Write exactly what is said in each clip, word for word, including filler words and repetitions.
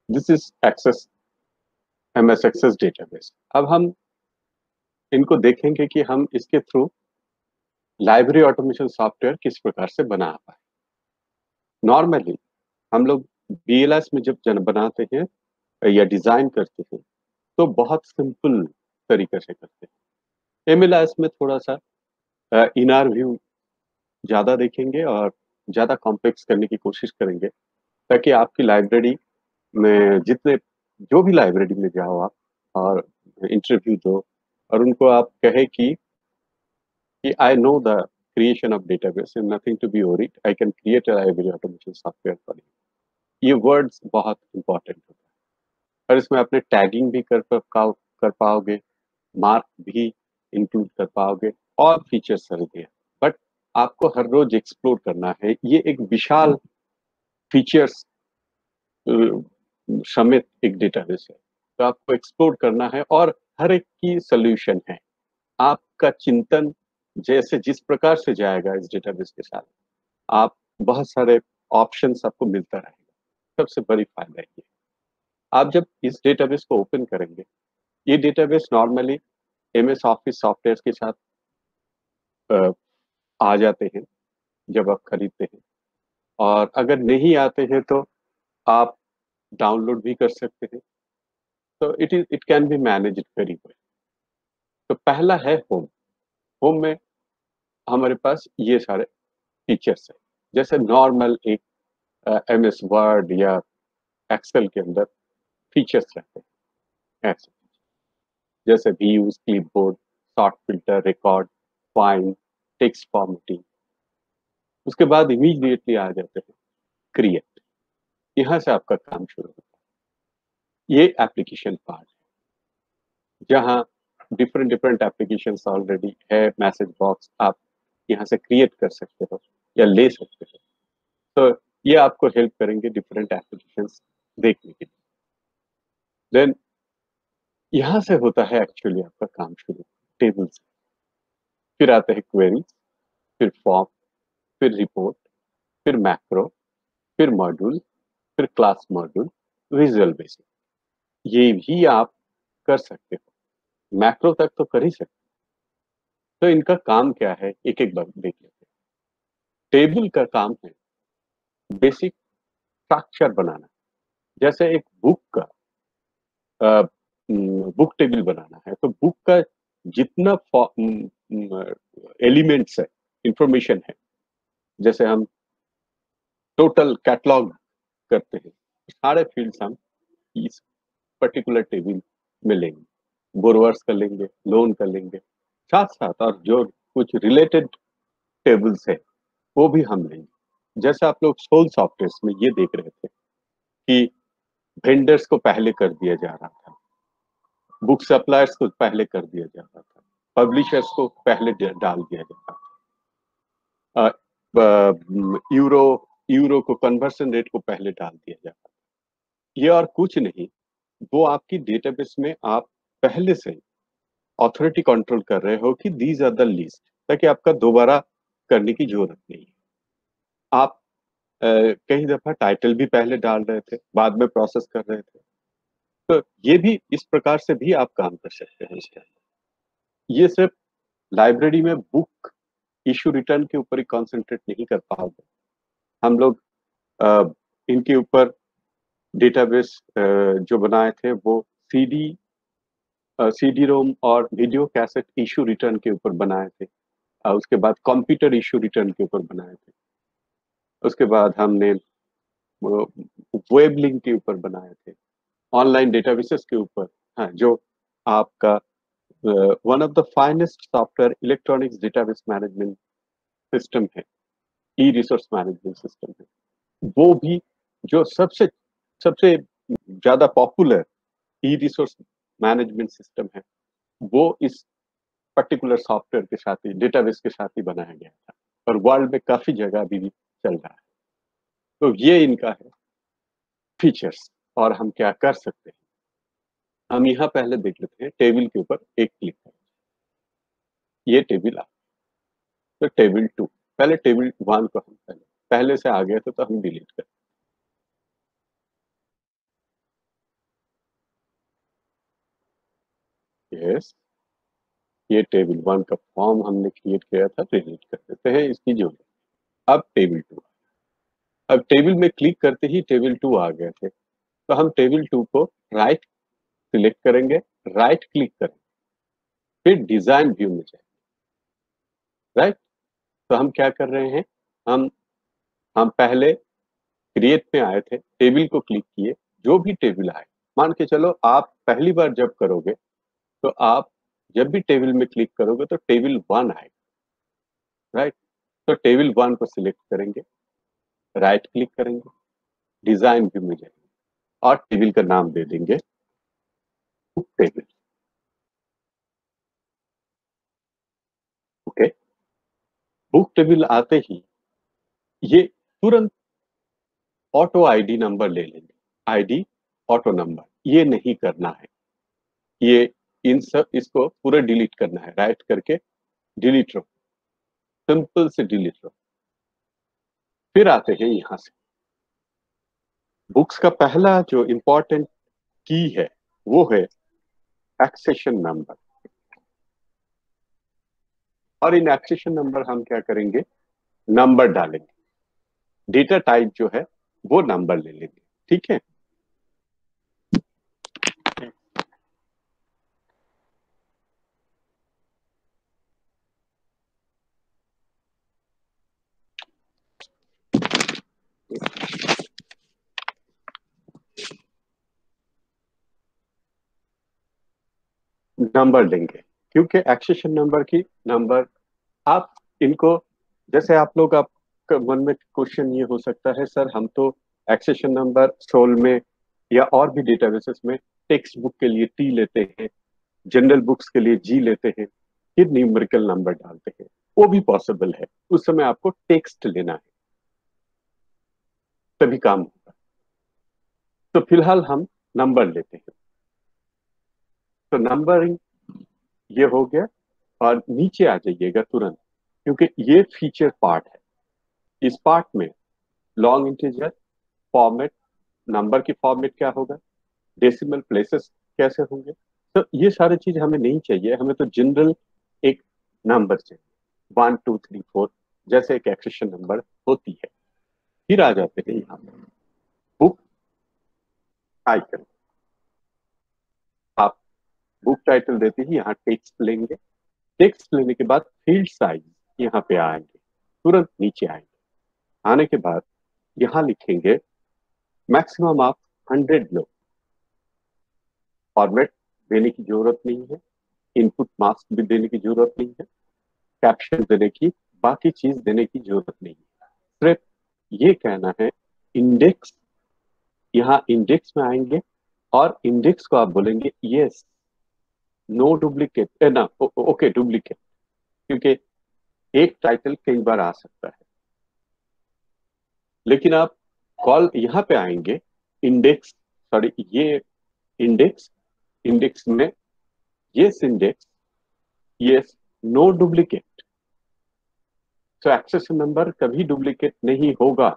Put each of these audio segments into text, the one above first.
This is Access MS Access एक्सेस डेटाबेस। अब हम इनको देखेंगे कि हम इसके थ्रू लाइब्रेरी ऑटोमेशन सॉफ्टवेयर किस प्रकार से बना पाए। नॉर्मली हम लोग बी एल एस में जब जन बनाते हैं या डिजाइन करते हैं तो बहुत सिंपल तरीके से करते हैं। एम एल एस में थोड़ा सा इनर व्यू ज्यादा देखेंगे और ज्यादा कॉम्प्लेक्स करने की कोशिश करेंगे, ताकि आपकी लाइब्रेरी में जितने जो भी लाइब्रेरी में जाओ आप और इंटरव्यू दो और उनको आप कहे कि कि I know the creation of database and nothing to be worried, I can create a library automation software for you. ये वर्ड्स बहुत इंपॉर्टेंट होता है और इसमें अपने टैगिंग भी कर पाओ कर पाओगे, मार्क भी इंक्लूड कर पाओगे और फीचर्स सारे दिए। बट आपको हर रोज एक्सप्लोर करना है, ये एक विशाल फीचर्स समेत एक डेटाबेस है, तो आपको एक्सप्लोर करना है और हर एक की सोल्यूशन है। आपका चिंतन जैसे जिस प्रकार से जाएगा इस डेटाबेस के साथ, आप बहुत सारे ऑप्शंस आपको मिलता रहेगा। सबसे बड़ी फायदा ये, आप जब इस डेटाबेस को ओपन करेंगे, ये database normally M S office software के साथ अ, आ जाते हैं जब आप खरीदते हैं, और अगर नहीं आते हैं तो आप डाउनलोड भी कर सकते हैं। तो it is it can be managed very well. तो पहला है होम। होम में हमारे पास ये सारे फीचर्स हैं, जैसे नॉर्मल एक एम एस वर्ड या एक्सेल के अंदर फीचर्स रहते हैं ऐसे, जैसे views, clipboard, sort filter, record, find, text formatting. उसके बाद इमीडिएटली आ जाते हैं क्रिएट। यहाँ से आपका काम शुरू होता है। ये एप्लीकेशन पार्ट है जहाँ डिफरेंट डिफरेंट एप्लीकेशन ऑलरेडी है। मैसेज बॉक्स आप यहाँ से क्रिएट कर सकते हो या ले सकते हो। तो ये आपको हेल्प करेंगे डिफरेंट एप्लीकेशंस देखने के लिए। देन यहाँ से होता है एक्चुअली आपका काम शुरू, टेबल से। फिर आते हैं क्वेरीज, फिर फॉर्म, फिर रिपोर्ट, फिर मैक्रो, फिर मॉड्यूल, फिर क्लास मॉड्यूल, विजुअल बेसिक। ये भी आप कर सकते हो, मैक्रो तक तो कर ही सकते हो। तो इनका काम क्या है, एक एक बार देख लेते हैं। टेबल का काम है बेसिक स्ट्रक्चर बनाना। जैसे एक बुक का बुक टेबल बनाना है, तो बुक का जितना एलिमेंट्स है, इंफॉर्मेशन है, जैसे हम टोटल कैटलॉग करते हैं, सारे फील्ड्स हम इस पर्टिकुलर टेबल में लेंगे। बोरोवर्स का लेंगे, लोन का लेंगे, साथ साथ और जो कुछ रिलेटेड टेबल्स है वो भी हम लेंगे। जैसे आप लोग सोल सॉफ्टवेयर में ये देख रहे थे कि वेंडर्स को पहले कर दिया जा रहा था, बुक सप्लायर्स को पहले कर दिया जा रहा था, पब्लिशर्स को पहले डाल दिया जाता था, यूरो यूरो को कन्वर्सन रेट को पहले डाल दिया जाता था। ये और कुछ नहीं, वो आपकी डेटाबेस में आप पहले से अथॉरिटी कंट्रोल कर रहे हो कि दीज आर द लिस्ट, ताकि आपका दोबारा करने की जरूरत नहीं है। आप अ, कई दफा टाइटल भी पहले डाल रहे थे, बाद में प्रोसेस कर रहे थे। तो ये भी इस प्रकार से भी आप काम कर सकते हैं इसके अंदर। ये सिर्फ लाइब्रेरी में बुक इशू रिटर्न के ऊपर ही कॉन्सेंट्रेट नहीं कर पाओगे। हम लोग अ, इनके ऊपर डेटाबेस जो बनाए थे वो सीडी सीडी रोम और वीडियो कैसेट इशू रिटर्न के ऊपर बनाए थे। अ, उसके बाद कंप्यूटर इशू रिटर्न के ऊपर बनाए थे। उसके बाद हमने वेब लिंक के ऊपर बनाए थे, ऑनलाइन डेटाबेसेस के ऊपर। हाँ, जो आपका one of the finest software electronics database management system है, ई रिसोर्स मैनेजमेंट सिस्टम है, वो भी जो सबसे सबसे ज्यादा popular E resource management system है, वो इस पर्टिकुलर सॉफ्टवेयर के साथ ही, डेटाबेस के साथ ही बनाया गया था और वर्ल्ड में काफी जगह अभी भी चल रहा है। तो ये इनका है फीचर्स। और हम क्या कर सकते हैं, हम यहाँ पहले देख लेते हैं टेबल के ऊपर एक क्लिक करें। ये टेबल आ, तो टेबल टू, पहले टेबल वन को हम, पहले, पहले से आ गए थे तो हम डिलीट करें। पहले से आ गया था तो हम डिलीट करें। यस, ये टेबल वन का फॉर्म हमने क्रिएट किया था, डिलीट कर देते हैं इसकी जो। अब टेबल टू, अब टेबल में क्लिक करते ही टेबल टू आ गए थे, तो हम टेबल टू को राइट सिलेक्ट करेंगे, राइट क्लिक करेंगे, फिर डिजाइन व्यू में जाएंगे, राइट। तो हम क्या कर रहे हैं, हम हम पहले क्रिएट में आए थे, टेबल को क्लिक किए, जो भी टेबल आए, मान के चलो आप पहली बार जब करोगे तो आप जब भी टेबल में क्लिक करोगे तो टेबल वन आएगा, राइट। तो टेबल वन को सिलेक्ट करेंगे, राइट क्लिक करेंगे, डिजाइन व्यू में जाएंगे और टेबल का नाम दे देंगे book table. Okay, book table आते ही ये तुरंत ऑटो आईडी नंबर ले लेंगे, आईडी ऑटो नंबर, ये नहीं करना है, ये इन सब इसको पूरा डिलीट करना है, राइट करके डिलीट रो, सिंपल से डिलीट रो। फिर आते हैं यहां से, बुक्स का पहला जो इंपॉर्टेंट की है वो है एक्सेशन नंबर, और इन एक्सेशन नंबर हम क्या करेंगे, नंबर डालेंगे, डेटा टाइप जो है वो नंबर ले लेंगे, ठीक है। नंबर देंगे, क्योंकि एक्सेशन नंबर की नंबर आप इनको, जैसे आप लोग, आप मन में क्वेश्चन ये हो सकता है सर हम तो एक्सेशन नंबर सोल में या और भी डेटाबेसेस में टेक्स्ट बुक के लिए टी लेते हैं, जनरल बुक्स के लिए जी लेते हैं, फिर न्यूमेरिकल नंबर डालते हैं, वो भी पॉसिबल है, उस समय आपको टेक्स्ट लेना है तभी काम होगा। तो फिलहाल हम नंबर लेते हैं, तो नंबरिंग ये हो गया, और नीचे आ जाइएगा तुरंत, क्योंकि ये फीचर पार्ट है। इस पार्ट में लॉन्ग इंटीजर फॉर्मेट, नंबर की फॉर्मेट क्या होगा, डेसिमल प्लेसेस कैसे होंगे, तो ये सारी चीज हमें नहीं चाहिए, हमें तो जनरल एक नंबर चाहिए, वन टू थ्री फोर जैसे एक एक्सेशन नंबर होती है। फिर आ जाते हैं यहाँ पे बुक आइकन, आप बुक टाइटल देते ही यहाँ टेक्स्ट लेंगे, टेक्स्ट लेने के बाद फील्ड साइज यहाँ पे आएंगे, तुरंत नीचे आएंगे, आने के बाद यहाँ लिखेंगे मैक्सिमम आप हंड्रेड लो, फॉर्मेट देने की जरूरत नहीं है, इनपुट मास्क भी देने की जरूरत नहीं है, कैप्शन देने की, बाकी चीज देने की जरूरत नहीं है, सिर्फ ये कहना है इंडेक्स, यहाँ इंडेक्स में आएंगे और इंडेक्स को आप बोलेंगे यस, नो डुप्लीकेट ना, ओके डुप्लीकेट, क्योंकि एक टाइटल कई बार आ सकता है, लेकिन आप कॉल यहाँ पे आएंगे इंडेक्स, सॉरी ये इंडेक्स, इंडेक्स में yes index, yes no duplicate, तो एक्सेशन नंबर कभी डुप्लीकेट नहीं होगा,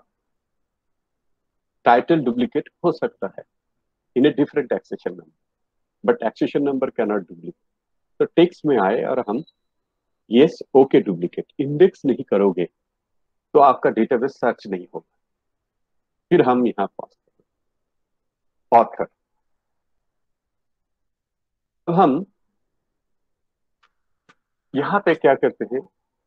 टाइटल डुप्लीकेट हो सकता है in a different accession number, but accession number can not duplicate. तो टेक्स्ट में आए और हम यस ओके डुप्लीकेट, इंडेक्स नहीं करोगे तो आपका डेटाबेस सर्च नहीं होगा। फिर हम यहाँ पास ऑथर, तो हम यहाँ पे क्या करते हैं,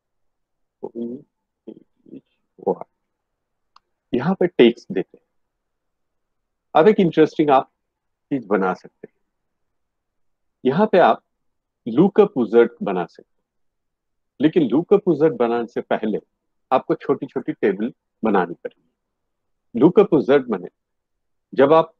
यहाँ पे टेक्स्ट देते हैं। अब एक इंटरेस्टिंग आप चीज बना सकते हैं, यहाँ पे आप लुकअप विजार्ड बना सकते हैं, लेकिन लुकअप विजार्ड बनाने से पहले आपको छोटी छोटी टेबल बनानी पड़ेगी। लुकअप विजार्ड बने, जब आप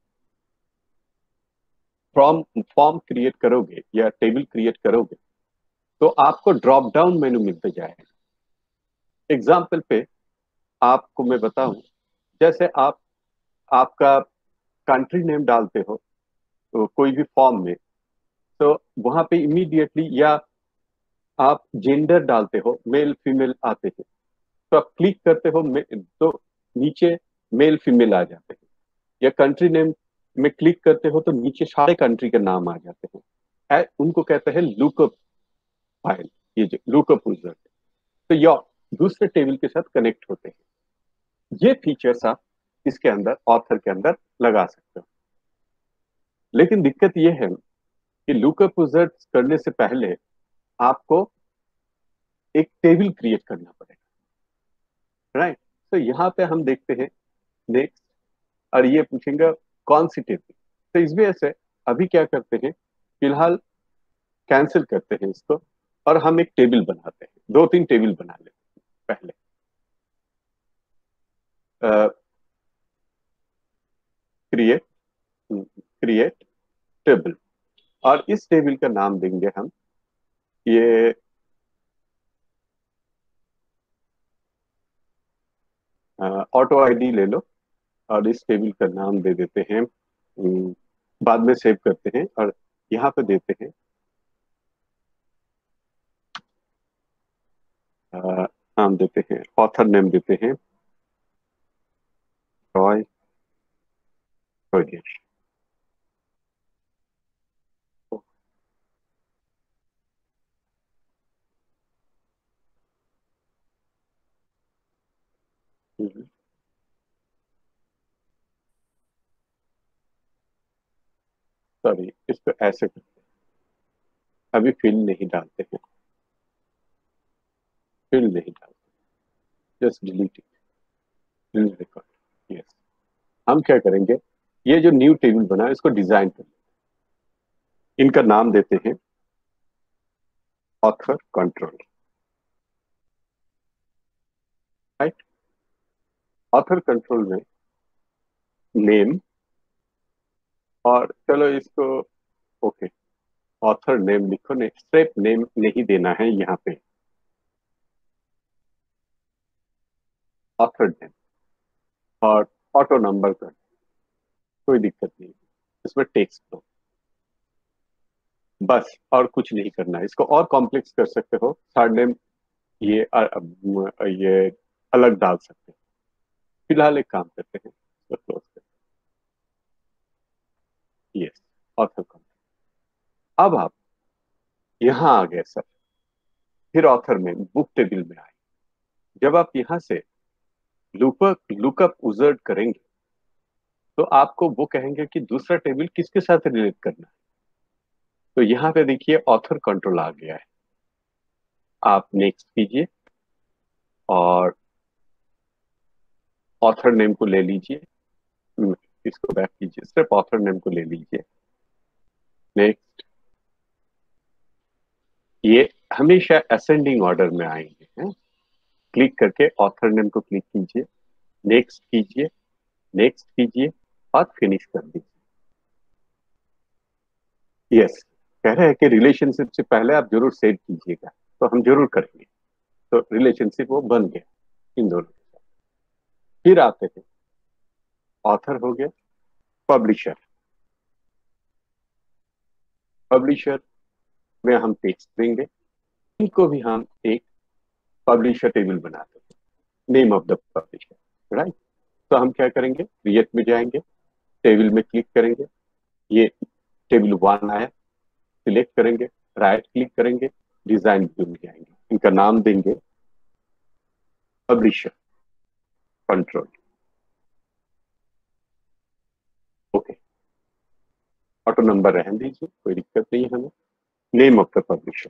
फॉर्म फॉर्म क्रिएट करोगे या टेबल क्रिएट करोगे तो आपको ड्रॉप डाउन मेनू मिलते जाएगा। एग्जाम्पल पे आपको मैं बताऊं, जैसे आप आपका कंट्री नेम डालते हो तो कोई भी फॉर्म में, तो वहां पे इमीडिएटली, या आप जेंडर डालते हो, मेल फीमेल आते हैं, तो आप क्लिक करते हो तो नीचे मेल फीमेल आ जाते हैं, या कंट्री नेम में क्लिक करते हो तो नीचे सारे कंट्री के नाम आ जाते हैं। ए- उनको कहते हैं लुकअप फाइल, ये जो लुकअप रिजल्ट, तो ये दूसरे टेबल के साथ कनेक्ट होते हैं। ये फीचर्स आप इसके अंदर ऑथर के अंदर लगा सकते हो। लेकिन दिक्कत ये है कि लुकअप रिजल्ट करने से पहले आपको एक टेबल क्रिएट करना पड़ेगा, राइट। तो यहाँ पे हम देखते हैं नेक्स्ट, और ये पूछेंगे कौन सी टेबल। तो इस वजह से अभी क्या करते हैं, फिलहाल कैंसिल करते हैं इसको, और हम एक टेबल बनाते हैं, दो तीन टेबल बना लेते हैं पहले। क्रिएट क्रिएट टेबल, और इस टेबल का नाम देंगे हम, ये ऑटो आईडी ले लो, और इस टेबल का नाम दे देते हैं, हम्म, बाद में सेव करते हैं, और यहाँ पे देते हैं अ, नाम देते हैं, ऑथर नेम देते हैं रॉय योगेश। सॉरी, इसको ऐसे करते हैं, अभी फिल नहीं डालते हैं, फिल नहीं डालते, just delete it, delete record. Yes, हम क्या करेंगे, ये जो न्यू टेबल बना है इसको डिजाइन कर, इनका नाम देते हैं author control, right. Author control में नेम, और चलो इसको, ओके, ऑथर नेम लिखो, नहीं स्टेप नेम नहीं देना है यहाँ पे, ऑथर नेम, और ऑटो नंबर कर, कोई दिक्कत नहीं, इसमें टेक्स्ट दो बस, और कुछ नहीं करना है। इसको और कॉम्प्लेक्स कर सकते हो, थर्ड नेम ये अ, अ, ये अलग डाल सकते हैं। फिलहाल एक काम करते हैं, इसको क्लोज करते हैं। Yes, author control. अब आप यहाँ आ गए सर, फिर ऑथर में बुक टेबल में आए। जब आप यहाँ से लुकअप लुकअप उजर्ड करेंगे, तो आपको वो कहेंगे कि दूसरा टेबल किसके साथ रिलेट करना है। तो यहाँ पे देखिए ऑथर कंट्रोल आ गया है, आप नेक्स्ट कीजिए, और ऑथर नेम को ले लीजिए, हम्म, इसको बैक कीजिए, सिर्फ ऑथर नेम को ले लीजिए, नेक्स्ट। ये हमेशा असेंडिंग ऑर्डर में आएंगे हैं, क्लिक करके ऑथर नेम को क्लिक कीजिए, नेक्स्ट कीजिए, नेक्स्ट कीजिए, और फिनिश कर दीजिए। यस, कह रहे हैं कि रिलेशनशिप से पहले आप जरूर सेव कीजिएगा, तो हम जरूर करेंगे। तो रिलेशनशिप वो बन गया इन दोनों के साथ। फिर आते हैं, ऑथर हो गया, पब्लिशर। पब्लिशर में हम टेक्स्ट देंगे, इनको भी हम एक पब्लिशर टेबल बनाते हैं, name of the publisher, right. तो हम क्या करेंगे, क्रिएट में जाएंगे, टेबल में क्लिक करेंगे, ये टेबल वन आया, सिलेक्ट करेंगे, राइट क्लिक करेंगे, डिजाइन व्यू में जाएंगे, इनका नाम देंगे publisher control, okay. Auto number रहने दीजिए, कोई दिक्कत नहीं है हमें, नेम ऑफ द पब्लिशर,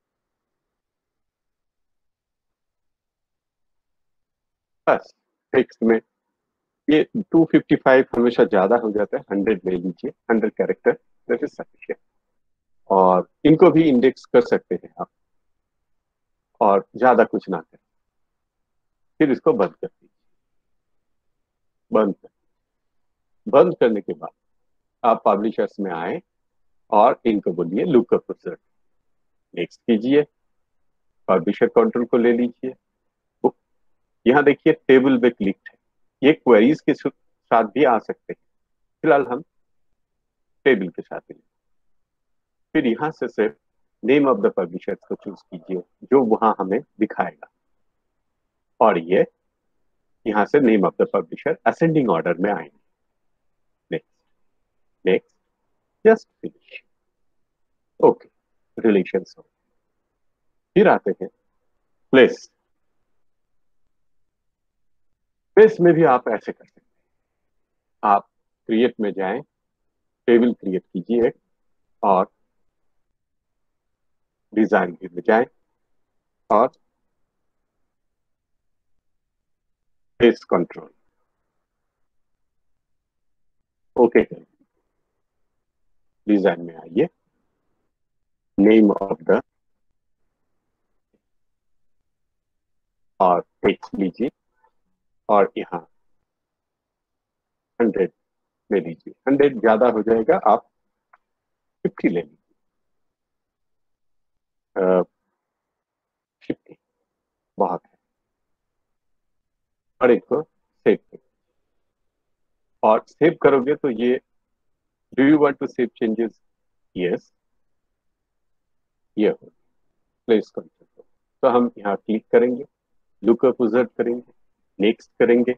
बस। टेक्स्ट में ये टू फिफ्टी फाइव हमेशा ज्यादा हो जाता है, हंड्रेड ले लीजिए, hundred character, that is sufficient. और इनको भी इंडेक्स कर सकते हैं आप, और ज्यादा कुछ ना करें, फिर इसको बंद कर दीजिए। बंद कर, बंद करने के बाद आप पब्लिशर्स में आए, और इनको बोलिए लुकअप रिजल्ट, नेक्स्ट कीजिए, पब्लिशर कंट्रोल को ले लीजिए, बुक। यहाँ देखिए टेबल में क्लिक है, ये क्वेरीज के साथ भी आ सकते हैं, फिलहाल हम टेबल के साथ ही। फिर यहाँ से सिर्फ नेम ऑफ द पब्लिशर को चूज कीजिए, जो वहां हमें दिखाएगा, और ये यहाँ से name of the publisher ascending order में आएंगे, next, next, just finish. Okay, relations हो। फिर आते हैं प्लेस। प्लेस में भी आप ऐसे कर सकते हैं। आप क्रिएट में जाएं, टेबल क्रिएट कीजिए एक, और डिजाइन व्यू में जाएं और प्लेस कंट्रोल ओके करें। डिजाइन में आइए, नेम ऑफ द और टेक्स्ट लीजिए और यहाँ हंड्रेड ले लीजिए। हंड्रेड ज्यादा हो जाएगा, आप फिफ्टी ले लीजिए। फिफ्टी बहुत है। और एक को सेव करें, और सेव करोगे तो ये, do you want to save changes? Yes, ये हो प्लेस कंट्रोल। तो हम यहाँ क्लिक करेंगे, लुकअप ऑब्जर्व करेंगे, नेक्स्ट करेंगे,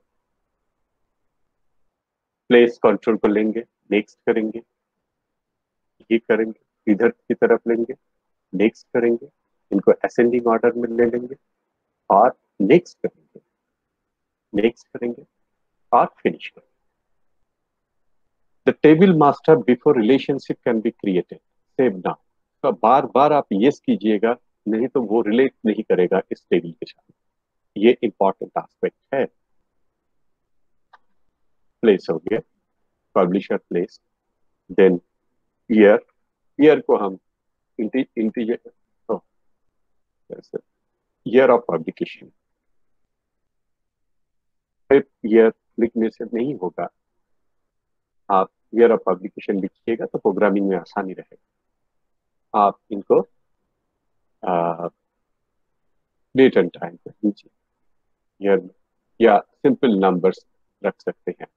प्लेस कंट्रोल को लेंगे, नेक्स्ट करेंगे, ये करेंगे, इधर की तरफ लेंगे, नेक्स्ट करेंगे, इनको असेंडिंग ऑर्डर में ले लेंगे और नेक्स्ट करेंगे, नेक्स्ट करेंगे और फिनिश करेंगे। The table master before relationship can be created, save now. तो बार बार आप यस कीजिएगा, नहीं तो वो रिलेट नहीं करेगा इस टेबल के साथ। ये इंपॉर्टेंट एस्पेक्ट है। प्लेस हो गया, publisher place, then year. Year को हम integer, year of publication. Year लिखने से नहीं होगा, आप ईयर ऑफ पब्लिकेशन लिखिएगा तो प्रोग्रामिंग में आसानी रहेगा। आप इनको डेट एंड टाइम पर लीजिए, ईयर में, या सिंपल नंबर्स रख सकते हैं।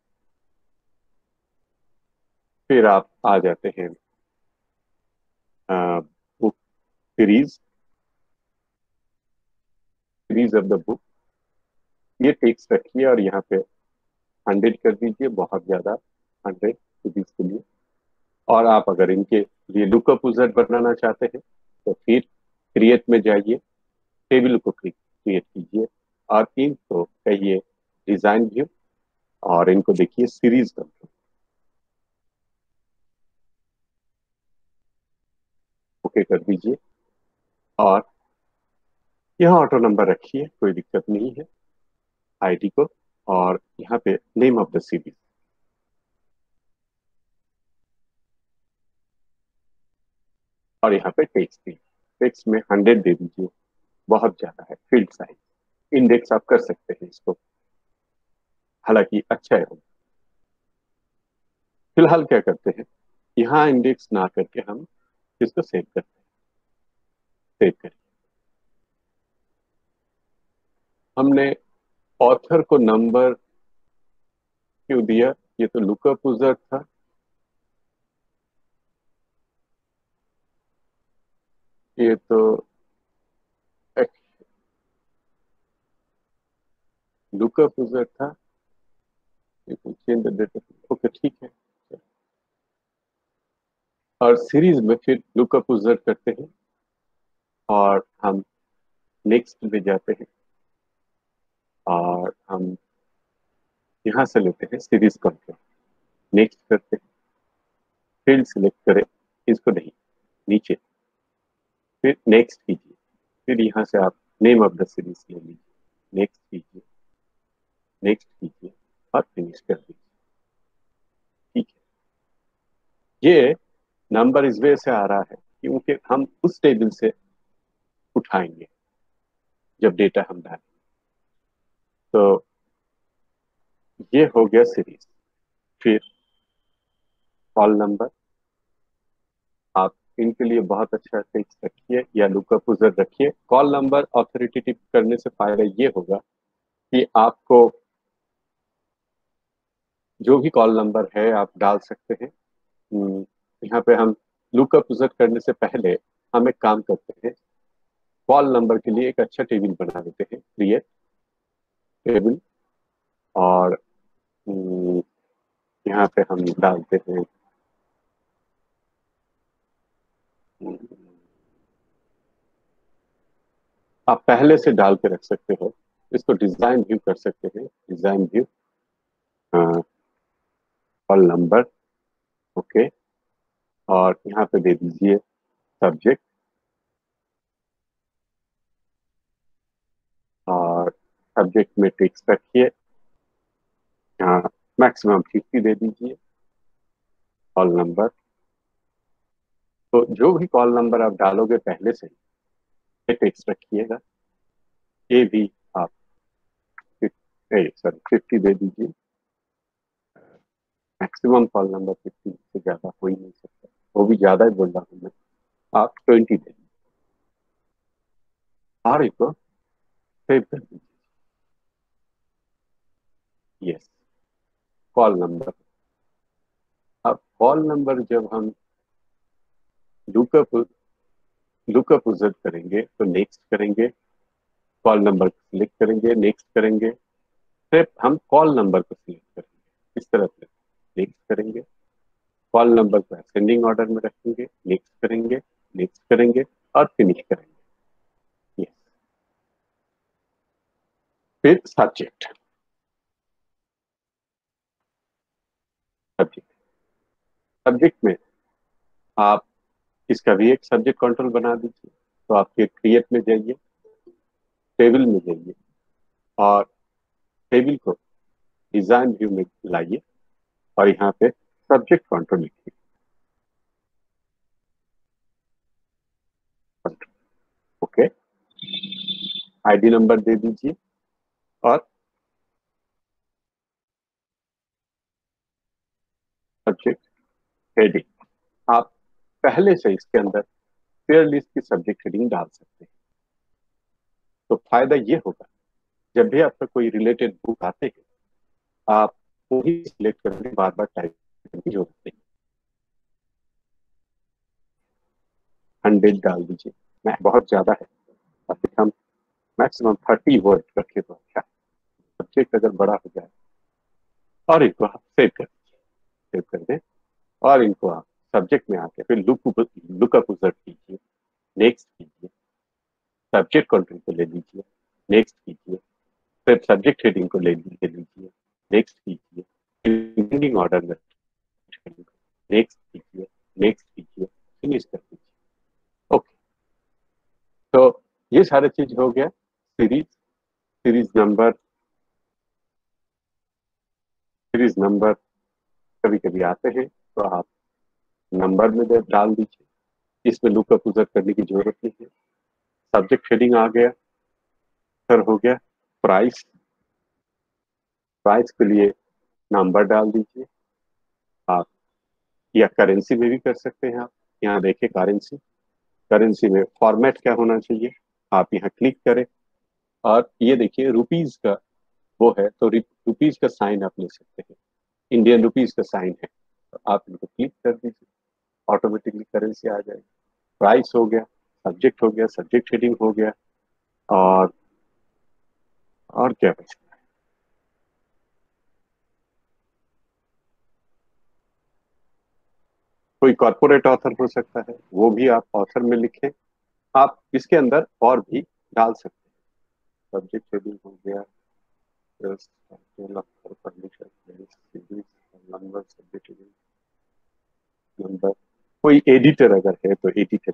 फिर आप आ जाते हैं book series, series of the book. ये टेक्स्ट रखिए और यहाँ पे हंड्रेड कर दीजिए, बहुत ज्यादा, हंड्रेड सीरीज के लिए। और आप अगर इनके लिए लुकअप यूजर बनाना चाहते हैं तो फिर क्रिएट में जाइए, टेबल को क्रिएट कीजिए और इनको कहिए डिजाइन व्यू, और इनको देखिए सीरीज कंट्रोल, ओके कर दीजिए। और यहाँ ऑटो नंबर रखिए, कोई दिक्कत नहीं है, आईडी को, और यहाँ पे नेम ऑफ द सीरीज, और यहाँ पे टेक्स्ट दी, टेक्स्ट में हंड्रेड दे दीजिए, बहुत ज्यादा है। फील्ड साइज, इंडेक्स आप कर सकते हैं इसको, हालांकि अच्छा है। फिलहाल क्या करते हैं, यहाँ इंडेक्स ना करके हम इसको सेव करते हैं। सेव करें, हमने ऑथर को नंबर क्यों दिया? ये तो लुकअप यूजर था, ये तो लुकअप यूजर था, चेंज देते। ओके ठीक है। और सीरीज में फिर लुकअप यूजर करते हैं और हम नेक्स्ट में जाते हैं और हम यहाँ से लेते हैं सीरीज कंट्रोल, नेक्स्ट करते हैं, फील्ड सिलेक्ट करें, इसको नहीं, नीचे, फिर नेक्स्ट कीजिए, फिर यहाँ से आप नेम ऑफ द सीरीज ले लीजिए, नेक्स्ट कीजिए, नेक्स्ट कीजिए और फिनिश कर दीजिए। ठीक है, ये नंबर इस वजह से आ रहा है क्योंकि हम उस टेबल से उठाएंगे जब डेटा हम डालें। तो ये हो गया सीरीज। फिर कॉल नंबर, आप इनके लिए बहुत अच्छा टेक्स्ट रखिए या लुकअप यूजर रखिए। कॉल नंबर ऑथोरिटेटिव करने से फायदा ये होगा कि आपको जो भी कॉल नंबर है आप डाल सकते हैं। हम्म, यहाँ पे हम लुकअप यूजर करने से पहले हम एक काम करते हैं, कॉल नंबर के लिए एक अच्छा टेबल बना देते हैं, क्रिएट टेबल, और हम्म, यहाँ पे हम डालते हैं आप पहले से डाल के रख सकते हो। इसको डिजाइन व्यू कर सकते हैं, design view, call number, okay, और यहाँ पे दे दीजिए सब्जेक्ट, और सब्जेक्ट में टेक्स्ट रखिए, यहाँ मैक्सिमम फिफ्टी दे दीजिए, कॉल नंबर। तो जो भी कॉल नंबर आप डालोगे पहले से ही टेक्स्ट रखिएगा, ये भी आप सॉरी फिफ्टी दे दीजिए। मैक्सिमम कॉल नंबर फिफ्टी से ज्यादा हो ही नहीं सकता, वो भी ज्यादा ही बोल रहा हूँ मैं। आप ट्वेंटी दे दीजिए और इसको सेव कर दीजिए। Yes, call number. अब कॉल नंबर जब हम लुकअप लुकअप यूजर करेंगे तो नेक्स्ट करेंगे, कॉल नंबर को सिलेक्ट करेंगे, नेक्स्ट करेंगे, फिर हम कॉल नंबर को सिलेक्ट करेंगे, इस तरह से नेक्स्ट करेंगे, कॉल नंबर को असेंडिंग ऑर्डर में रखेंगे, नेक्स्ट करेंगे, नेक्स्ट करेंगे और फिनिश करेंगे। yes. फिर सब्जेक्ट, सब्जेक्ट सब्जेक्ट में आप इसका भी एक सब्जेक्ट कंट्रोल बना दीजिए। तो आपके क्रिएट में जाइए, टेबल में जाइए और टेबल को डिजाइन व्यू में लाइए और यहाँ पे सब्जेक्ट कंट्रोल लिखिए, ओके, आईडी नंबर दे दीजिए और सब्जेक्ट हेडिंग। आप पहले से इसके अंदर फेयर लिस्ट की सब्जेक्ट हेडिंग डाल सकते हैं। तो फायदा ये होगा, जब भी आपका कोई रिलेटेड बुक आते हैं, आप वही सिलेक्ट करके बार बार टाइप करने की जरूरत नहीं। हंड्रेड डाल दीजिए, मैं बहुत ज्यादा है, ताकि हम मैक्सिमम थर्टी वर्ड रखे तो अच्छा। सब्जेक्ट अगर बड़ा हो जाए, और इनको आप सेव कर सेव कर दें, और इनको आप सब्जेक्ट में आके फिर लुक लुकअप यूजर कीजिए, नेक्स्ट कीजिए, सब्जेक्ट कंट्रोल को ले लीजिए, नेक्स्ट कीजिए, फिर सब्जेक्ट हेडिंग को ले ले लीजिए, नेक्स्ट कीजिए, ऑर्डर में नेक्स्ट कीजिए, नेक्स्ट कीजिए, फिनिश कर दीजिए। ओके, तो ये सारे चीज हो गया। Series series number series number कभी कभी आते हैं तो आप नंबर में दे- डाल दीजिए, इसमें लुकअप यूजर करने की जरूरत नहीं है। सब्जेक्ट हेडिंग आ गया, सर हो गया। प्राइस प्राइस के लिए नंबर डाल दीजिए आप, या करेंसी में भी कर सकते हैं आप। यहाँ देखिए करेंसी, करेंसी में फॉर्मेट क्या होना चाहिए, आप यहाँ क्लिक करें और ये देखिए रुपीज का वो है, तो रुपीज का साइन आप ले सकते हैं, इंडियन रुपीज का साइन है, तो आप इनको क्लिक कर दीजिए, ऑटोमेटिकली करेंसी आ जाएगी। प्राइस हो गया, सब्जेक्ट हो गया, सब्जेक्ट हेडिंग हो गया, और और क्या बचा। कोई कॉर्पोरेट ऑथर हो सकता है, वो भी आप ऑथर में लिखें। आप इसके अंदर और भी डाल सकते हैं। सब्जेक्ट हेडिंग हो गया, नंबर, सब्जेक्ट हेडिंग, नंबर। कोई एडिटर अगर है तो editor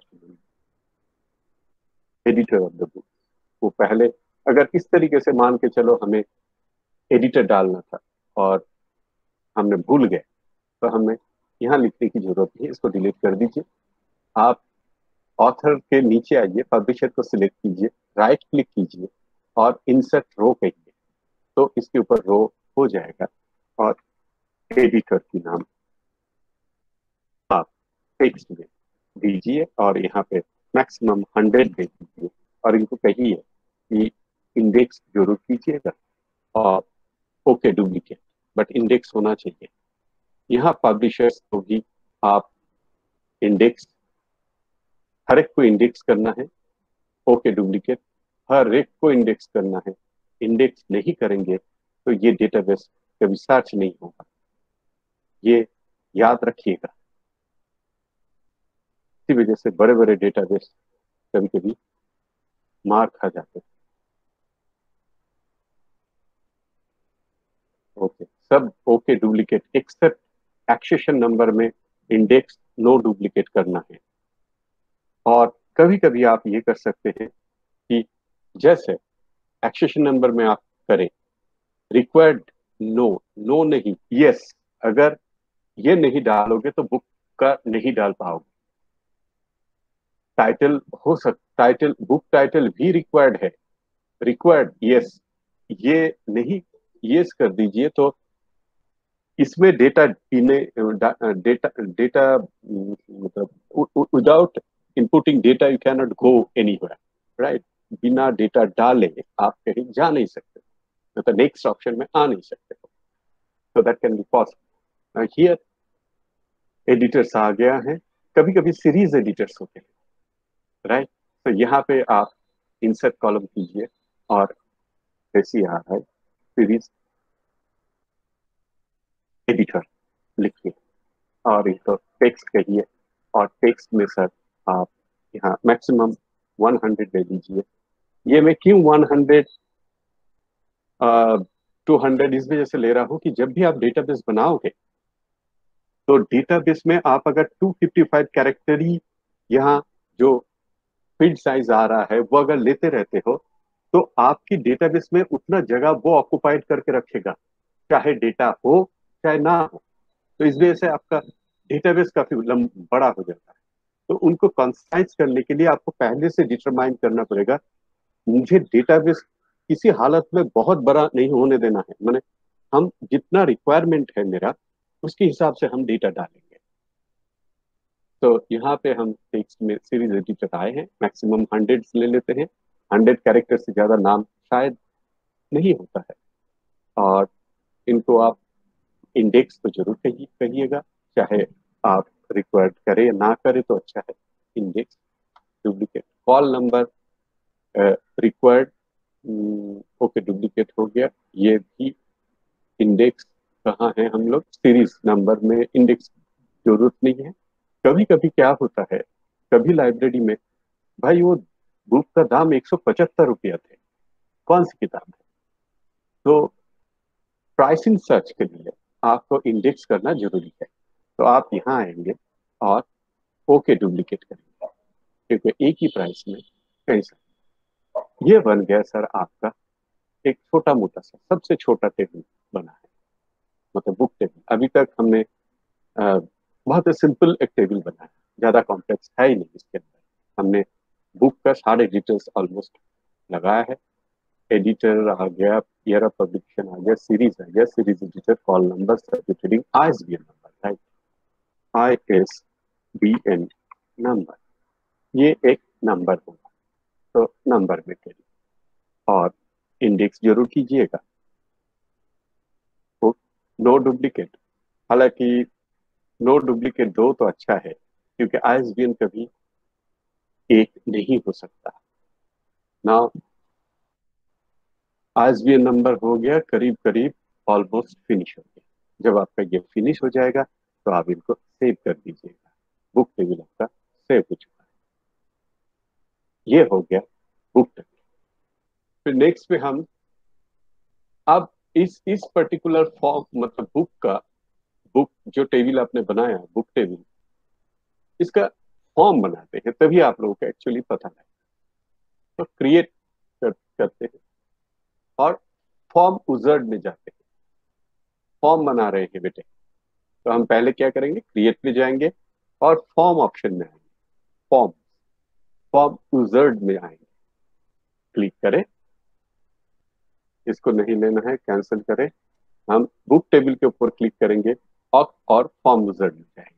editor of the book, वो पहले अगर इस तरीके से मान के चलो हमें एडिटर डालना था और हमने भूल गए, तो हमें यहाँ लिखने की जरूरत नहीं, इसको डिलीट कर दीजिए। आप ऑथर के नीचे आइए, पब्लिशर को सिलेक्ट कीजिए, राइट क्लिक कीजिए और इंसर्ट रो कहिए, तो इसके ऊपर रो हो जाएगा और एडिटर की नाम आप टेक्स्ट में दीजिए और यहाँ पे मैक्सिमम हंड्रेड दे दीजिए और इनको कहिए कि इंडेक्स जरूर कीजिएगा और ओके डुप्लीकेट, बट इंडेक्स होना चाहिए। यहाँ पब्लिशर्स को भी आप इंडेक्स, हर एक को इंडेक्स करना है, ओके डुप्लीकेट, हर एक को इंडेक्स करना है। इंडेक्स नहीं करेंगे तो ये डेटाबेस कभी सर्च नहीं होगा, ये याद रखिएगा। इसी वजह से बड़े बड़े डेटाबेस कभी कभी मार खा जाते हैं। ओके, सब okay duplicate except accession number में इंडेक्स नो डुप्लीकेट करना है। और कभी कभी आप ये कर सकते हैं कि जैसे एक्सेशन नंबर में आप करें रिक्वायर्ड नो, नो नहीं यस, अगर ये नहीं डालोगे तो बुक का नहीं डाल पाओगे। टाइटल हो सक टाइटल बुक टाइटल भी रिक्वायर्ड है, रिक्वायर्ड यस, ये नहीं यस कर दीजिए तो इसमें डेटा पीने डेटा डेटा मतलब without inputting data you can not go anywhere, right. बिना डेटा डाले आप कहीं जा नहीं सकते, मतलब नेक्स्ट ऑप्शन में आ नहीं सकते हो। so that can be possible uh, here editors आ गया है, कभी कभी सीरीज एडिटर्स होते हैं, राइट। तो यहाँ पे आप इंसर्ट कॉलम कीजिए और जैसे आ रहा है सीरीज एडिटर लिखिए और इसको टेक्स्ट कहिए और टेक्स्ट में सर आप यहाँ मैक्सिमम हंड्रेड ले लीजिए। ये मैं क्यों हंड्रेड टू हंड्रेड इस वजह से ले रहा हूँ कि जब भी आप डेटाबेस बनाओगे तो डेटाबेस में आप अगर टू फिफ्टी फाइव कैरेक्टर ही यहाँ जो फील्ड साइज आ रहा है वो अगर लेते रहते हो तो आपकी डेटाबेस में उतना जगह वो ऑक्युपाइड करके रखेगा, चाहे डेटा हो चाहे ना हो। तो इस वजह से आपका डेटाबेस काफी लम बड़ा हो जाता है। तो उनको कंसाइज करने के लिए आपको पहले से डिटरमाइन करना पड़ेगा, मुझे डेटाबेस किसी हालत में बहुत बड़ा नहीं होने देना है, मैंने हम जितना रिक्वायरमेंट है मेरा उसके हिसाब से हम डेटा डालेंगे। तो यहाँ पे हम टेक्स्ट में सीरीज एडिटर आए हैं, मैक्सिमम हंड्रेड ले लेते हैं, हंड्रेड कैरेक्टर से ज्यादा नाम शायद नहीं होता है। और इनको आप इंडेक्स तो जरूर कही कहिएगा, चाहे आप रिक्वायर्ड करें या ना करें तो अच्छा है। Index duplicate call number required okay duplicate हो गया, ये भी इंडेक्स कहाँ है, हम लोग सीरीज नंबर में इंडेक्स जरूरत नहीं है। कभी कभी क्या होता है, कभी लाइब्रेरी में भाई वो बुक का दाम एक सौ पचहत्तर रुपया थे, कौन सी किताब है, तो प्राइसिंग सर्च के लिए आपको इंडेक्स करना जरूरी है। तो आप यहाँ आएंगे और ओके डुप्लीकेट करेंगे क्योंकि एक ही प्राइस में कई सारे। ये बन गया सर आपका एक छोटा मोटा सा सबसे छोटा टेबल बना है, मतलब बुक टेबल। अभी तक हमने अ, बहुत सिंपल एक टेबल बनाया, ज्यादा कॉम्प्लेक्स है ही नहीं इसके अंदर। हमने बुक का सारे डिटेल्स ऑलमोस्ट लगाया है, एडिटर आ गया, ईयर ऑफ पब्लिकेशन आ गया, सीरीज आ गया, series editor, call number, circuit reading, ISBN number, right, ISBN number, ये एक नंबर होगा तो नंबर में करिए और इंडेक्स जरूर कीजिएगा। तो नो डुप्लीकेट, हालांकि नो डुप्लीकेट दो तो अच्छा है क्योंकि आईएसबीएन कभी एक नहीं हो सकता ना। आईएसबीएन नंबर हो गया करीब करीब ऑलमोस्ट फिनिश हो गया। जब आपका ये फिनिश हो जाएगा तो आप इनको सेव कर दीजिएगा, बुक टेबल आपका सेव हो चुका है। ये हो गया बुक टेबल। फिर नेक्स्ट पे हम अब इस इस पर्टिकुलर फॉर्म मतलब बुक का बुक जो टेबल आपने बनाया बुक टेबल, इसका फॉर्म बनाते हैं तभी आप लोगों को एक्चुअली पता है। तो क्रिएट कर, करते हैं और फॉर्म उजर्ड में जाते हैं, फॉर्म बना रहे हैं बेटे। तो हम पहले क्या करेंगे, क्रिएट में जाएंगे और फॉर्म ऑप्शन में आएंगे, फॉर्म फॉर्म उजर्ड में आएंगे, क्लिक करें, इसको नहीं लेना है कैंसिल करें, हम बुक टेबल के ऊपर क्लिक करेंगे और और फॉर्म उजर्ड में जाएंगे।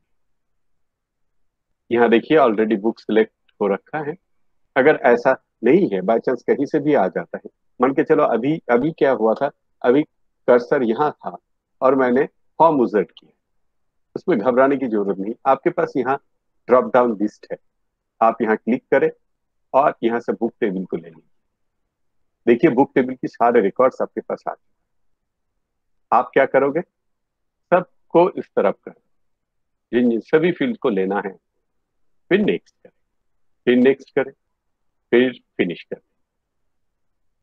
यहाँ देखिए ऑलरेडी बुक सिलेक्ट हो रखा है। अगर ऐसा नहीं है, बाय चांस कहीं से भी आ जाता है, मान के चलो अभी अभी क्या हुआ था, अभी कर्सर यहाँ था और मैंने फॉर्म उजर्ड किया, उसमें घबराने की जरूरत नहीं। आपके पास यहाँ ड्रॉप डाउन लिस्ट है, आप यहाँ क्लिक करें और यहाँ से बुक टेबल को ले लीजिए। देखिए बुक टेबल की सारे रिकॉर्ड्स आपके पास आ गए। आप क्या करोगे, सबको इस तरफ कर, जिन जिन सभी फील्ड को लेना है, फिर नेक्स्ट करें, फिर नेक्स्ट करें, फिर फिनिश करें।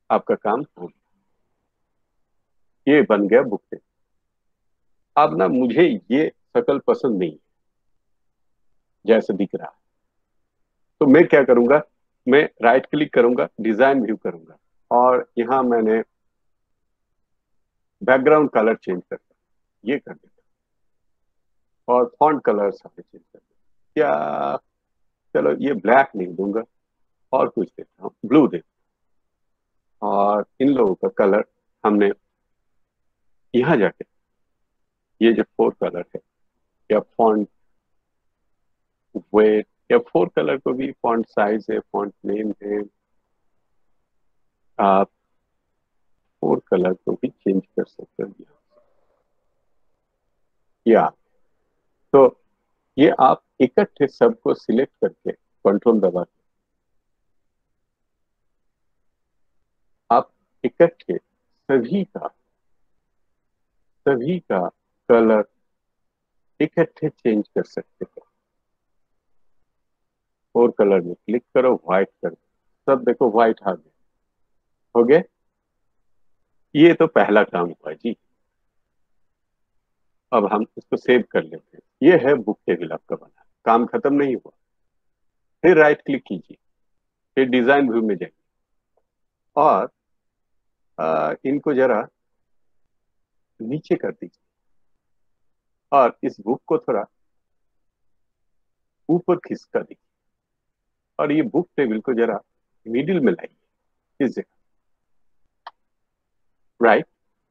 आपका काम हो गया। ये बन गया बुक टेबल। अब ना मुझे ये शक्ल पसंद नहीं है जैसे दिख रहा है, तो मैं क्या करूंगा, मैं राइट क्लिक करूंगा, डिजाइन व्यू करूंगा, और यहाँ मैंने बैकग्राउंड कलर चेंज करता हूं, ये कर देता हूं, और फॉन्ट कलर सारे चेंज कर देता हूं। क्या, चलो ये ब्लैक नहीं दूंगा, और कुछ देता हूँ, ब्लू देता हूं। और इन लोगों का कलर हमने यहाँ जाके, ये जो फोर कलर है, या फॉन्ट वेट, या फोर कलर को भी फॉन्ट साइज है, फॉन्ट नेम है, आप फोर कलर को भी चेंज कर सकते हो यहाँ। या तो ये आप इकट्ठे सबको सिलेक्ट करके कंट्रोल दबा के आप इकट्ठे सभी का सभी का कलर इकट्ठे चेंज कर सकते हो। फोर कलर में क्लिक करो, व्हाइट कर दो, सब देखो व्हाइट आ गया, हो गया। ये तो पहला काम हुआ जी। अब हम इसको सेव कर लेते हैं। ये है बुक टेबल आपका बना, काम खत्म नहीं हुआ। फिर राइट क्लिक कीजिए, फिर डिजाइन व्यू में जाइए, और आ, इनको जरा नीचे कर दीजिए, और इस बुक को थोड़ा ऊपर खिसका दीजिए, और ये बुक टेबल को जरा मिडिल में लाइए, इस जगह, राइट।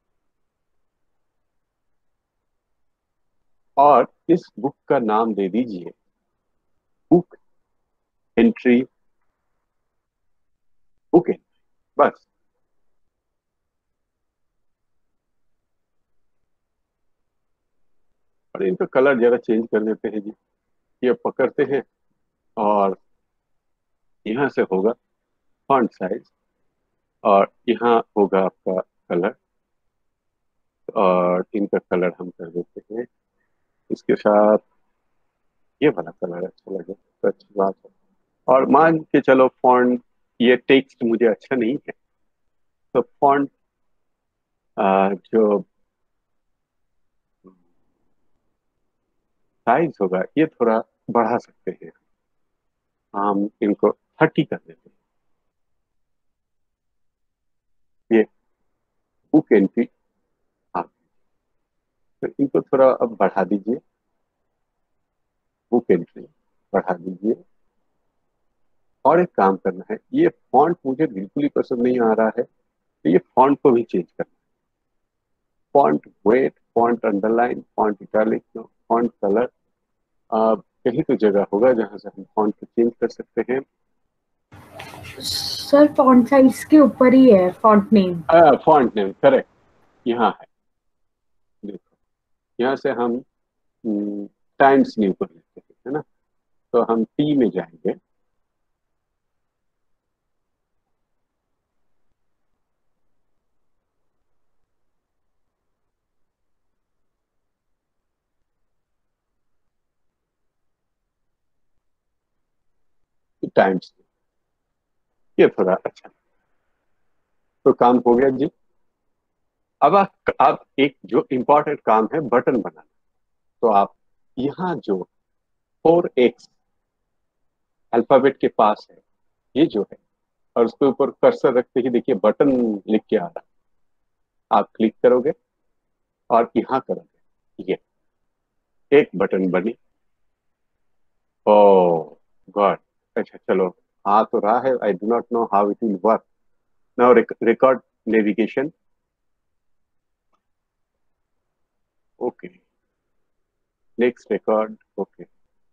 और इस बुक का नाम दे दीजिए बुक एंट्री, बुक एंट्री, बस। और इनका कलर जरा चेंज कर देते हैं जी। ये पकड़ते हैं, और यहाँ से होगा फॉन्ट साइज, और यहाँ होगा आपका कलर, और इनका कलर हम कर देते हैं इसके साथ, ये वाला कलर अच्छा लगे तो अच्छी बात है। और मान के चलो फॉन्ट, ये टेक्स्ट मुझे अच्छा नहीं है, तो फॉन्ट जो साइज होगा ये थोड़ा बढ़ा सकते हैं, हम इनको थर्टी कर देते हैं। ये बुक एंट्री, हाँ, तो इनको थोड़ा अब बढ़ा दीजिए, बुक एंट्री बढ़ा दीजिए। और एक काम करना है, ये फॉन्ट मुझे बिल्कुल ही पसंद नहीं आ रहा है, तो ये फॉन्ट को भी चेंज करना है। Font weight, font underline, font italic, font colour, कहीं तो जगह होगा जहां से हम फॉन्ट को चेंज कर सकते हैं। सर फॉन्ट साइज के ऊपर ही है font name. Font name correct, यहाँ है, देखो, यहाँ से हम टाइम्स न्यू कर लेते हैं, है ना। तो हम टी में जाएंगे, टाइम्स, ये थोड़ा अच्छा, तो काम हो गया जी। अब आप, आप एक जो इम्पोर्टेंट काम है बटन बनाना, तो आप यहाँ जो फोर एक्स अल्फाबेट के पास है, ये जो है, और उसके ऊपर कर्सर रखते ही देखिए बटन लिख के आ रहा है, आप क्लिक करोगे और यहाँ करोगे, ये एक बटन बनी। ओ गॉड, अच्छा चलो, हाँ तो रहा है, I do not know how it will work now. Record navigation, okay, next record, okay,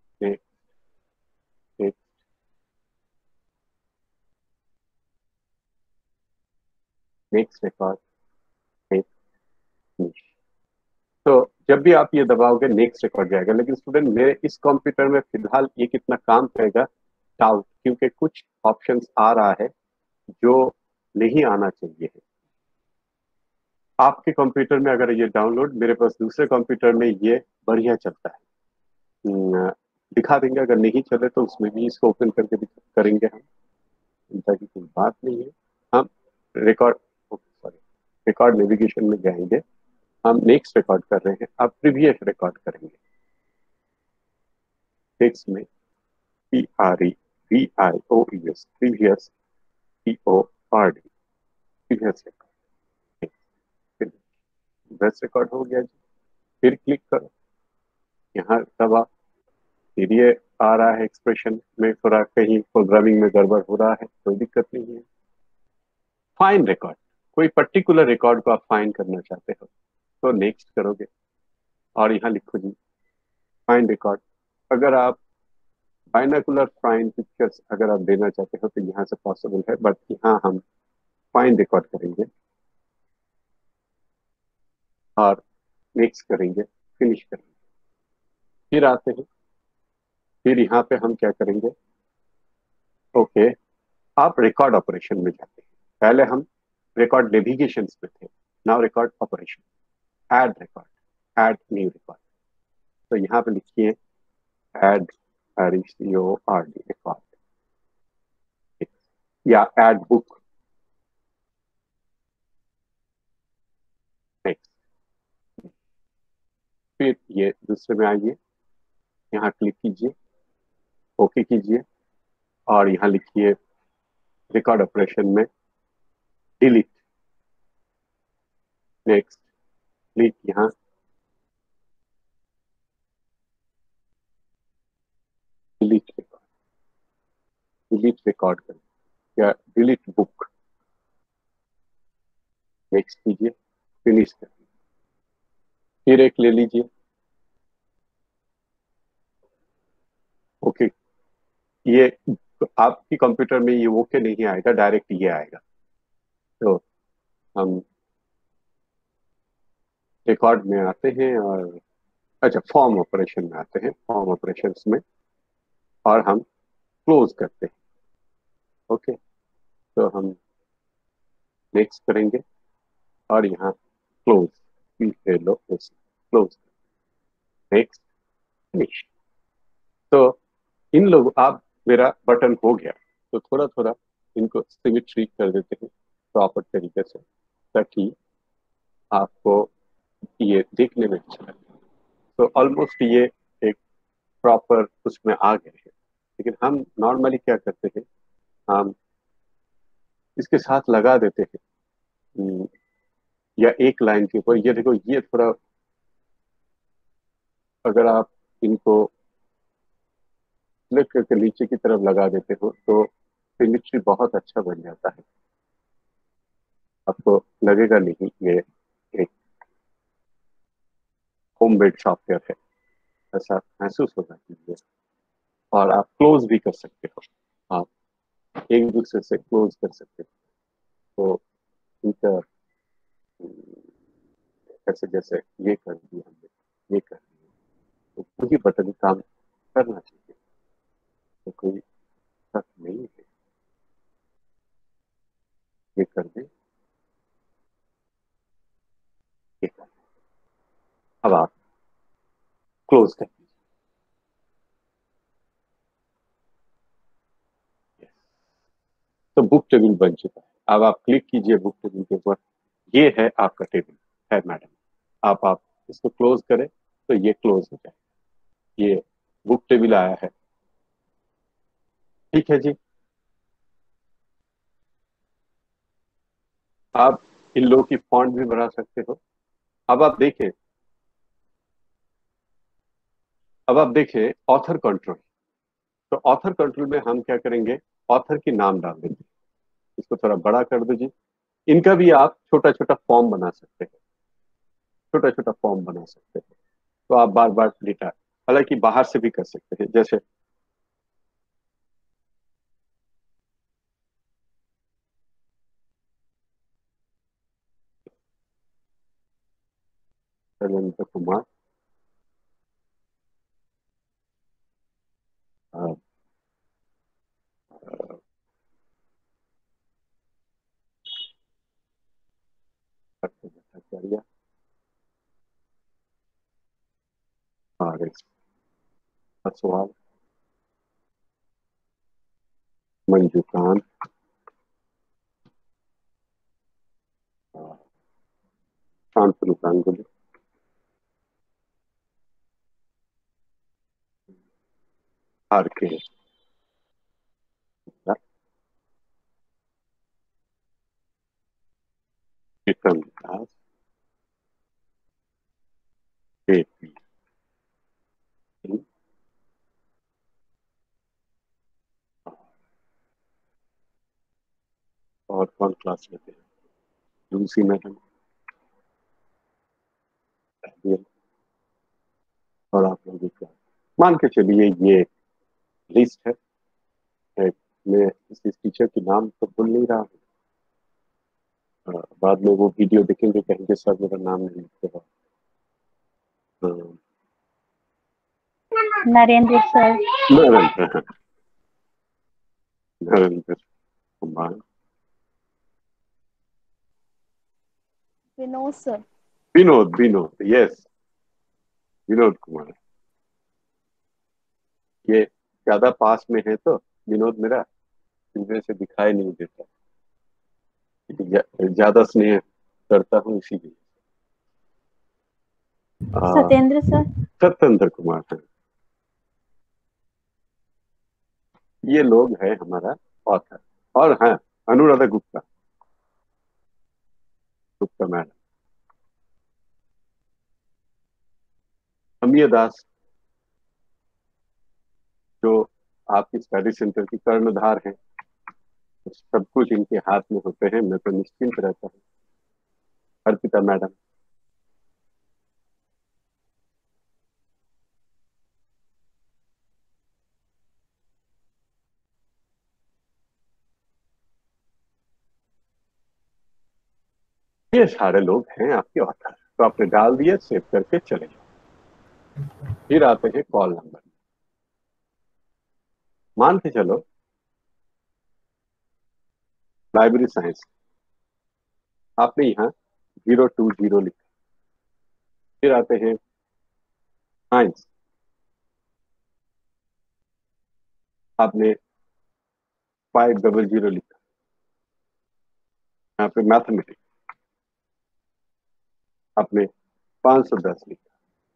next record, तो जब भी आप ये दबाओगे नेक्स्ट रिकॉर्ड जाएगा। लेकिन स्टूडेंट मेरे इस कंप्यूटर में फिलहाल ये कितना काम करेगा, डाउट, क्योंकि कुछ ऑप्शंस आ रहा है जो नहीं आना चाहिए है। आपके कंप्यूटर में अगर ये डाउनलोड, मेरे पास दूसरे कंप्यूटर में ये बढ़िया चलता है, हम्म, दिखा देंगे। अगर नहीं चले तो उसमें भी इसको ओपन करके भी करेंगे हम, चिंता की कोई बात नहीं है। हम रिकॉर्ड सॉरी रिकॉर्ड नेविगेशन में जाएंगे, हम नेक्स्ट रिकॉर्ड कर रहे हैं, अब प्रीवियस रिकॉर्ड करेंगे। टेक्स्ट में P R E V I O E S, previous, P O R D, previous record. बस रिकॉर्ड हो गया जी, फिर क्लिक करो, यहाँ दबा, फिर ये आ रहा है एक्सप्रेशन में थोड़ा कहीं प्रोग्रामिंग में गड़बड़ हो रहा है, कोई दिक्कत नहीं है। फाइंड रिकॉर्ड, कोई पर्टिकुलर रिकॉर्ड को आप फाइंड करना चाहते हो तो नेक्स्ट करोगे और यहाँ लिखो जी फाइंड रिकॉर्ड। अगर आप बाइनोकुलर फाइंड पिक्चर्स अगर आप देना चाहते हो तो यहाँ से पॉसिबल है, बट यहाँ हम फाइंड रिकॉर्ड करेंगे और नेक्स्ट करेंगे, फिनिश करेंगे। फिर आते हैं, फिर यहाँ पे हम क्या करेंगे, ओके आप रिकॉर्ड ऑपरेशन में जाते हैं। पहले हम रिकॉर्ड नेविगेशन में थे, now record operation, add record, add new record. तो यहाँ पे लिखिए add R E C O R D record या ऐड बुक। नेक्स्ट, फिर ये दूसरे में आइए, यहाँ क्लिक कीजिए, ओके कीजिए और यहाँ लिखिए रिकॉर्ड ऑपरेशन में डिलीट। नेक्स्ट, क्लिक यहाँ, डिलीट रिकॉर्ड, डिलीट रिकॉर्ड करें या डिलीट बुक। नेक्स्ट कीजिए, फिनिश करिए, फिर एक ले लीजिए, ओके। ये आपकी कंप्यूटर में ये ओके नहीं आएगा, डायरेक्ट ये आएगा। तो हम रिकॉर्ड में आते हैं और अच्छा फॉर्म ऑपरेशन में आते हैं, फॉर्म ऑपरेशंस में और हम क्लोज करते हैं। ओके, तो हम नेक्स्ट करेंगे और यहाँ क्लोज, लो क्लोज, नेक्स्ट, फिनिश। तो इन लोग आप मेरा बटन हो गया तो थोड़ा थोड़ा इनको सिमिट्री कर देते हैं प्रॉपर तरीके से ताकि आपको ये देखने में अच्छा लगे। तो ऑलमोस्ट ये एक प्रॉपर उसमें आ गए हैं, लेकिन हम नॉर्मली क्या करते हैं, हम इसके साथ लगा देते हैं हम्म, या एक लाइन के ऊपर ये देखो, ये थोड़ा अगर आप इनको क्लिक करके नीचे की तरफ लगा देते हो तो सिमिट्री बहुत अच्छा बन जाता है। आपको लगेगा नहीं ये एक होम मेड सॉफ्टवेयर है, ऐसा महसूस होगा कीजिए। और आप क्लोज भी कर सकते हो, आप एक दूसरे से क्लोज कर सकते हो। तो इनका ऐसे जैसे ये कर दिया हमने, ये कर दिया, तो वही बटन काम करना चाहिए, तो कोई शक नहीं है। ये कर दे, ये कर दे, अब आप क्लोज कर दीजिए। तो बुक टेबल बन चुका है। अब आप क्लिक कीजिए बुक टेबल के ऊपर, ये है आपका टेबल है मैडम। आप आप इसको क्लोज करें तो ये क्लोज हो जाए, ये बुक टेबल आया है। ठीक है जी, आप इन लोगों की फॉन्ट भी बढ़ा सकते हो। अब आप देखें, अब आप देखें ऑथर कंट्रोल। तो ऑथर कंट्रोल में हम क्या करेंगे, ऑथर की नाम डाल देंगे, इसको थोड़ा बड़ा कर दीजिए। इनका भी आप छोटा छोटा फॉर्म बना सकते हैं, छोटा छोटा फॉर्म बना सकते हैं। तो आप बार बार डेटा, हालांकि बाहर से भी कर सकते हैं, जैसे शैलेंद्र कुमार अ, अ, भट्टाचार्य और असवाल, मंजू कांत, शांतनु गांगुली, आर के विक्रम दास, के पी सिंह, और कौन क्लास लेते हैं, लूसी मैडम, और आप लोगों की क्लास। मान के चलिए ये लिस्ट है, है। मैं इस टीचर के नाम तो भूल नहीं रहा हूँ, बाद में वो वीडियो देखेंगे कहेंगे सर मेरा नाम नहीं लिखते हो। Narendra sir, Narendra Narendra Kumar, Vinod sir, Vinod Vinod yes, Vinod Kumar. ये ज्यादा पास में है तो विनोद मेरा इनमें से दिखाई नहीं देता, ज्यादा स्नेह करता हूँ इसीलिए। सत्येंद्र सर, सत्येंद्र कुमार है। ये लोग है हमारा ऑथर। और हाँ, अनुराधा गुप्ता, गुप्ता मैडम, अमीय दास, जो आपकी स्टडी सेंटर की कर्णधार है, सब कुछ इनके हाथ में होते हैं, मैं तो निश्चिंत रहता हूँ। अर्पिता मैडम, ये सारे लोग हैं आपके ऑथर। तो आपने डाल दिया, सेव करके चले जाओ। फिर आते हैं कॉल नंबर। मान के चलो लाइब्रेरी साइंस, आपने यहाँ जीरो टू जीरो लिखा। फिर आते हैं साइंस, आपने फाइव डबल जीरो लिखा। यहाँ पे मैथमेटिक्स आपने पांच सौ दस लिखा।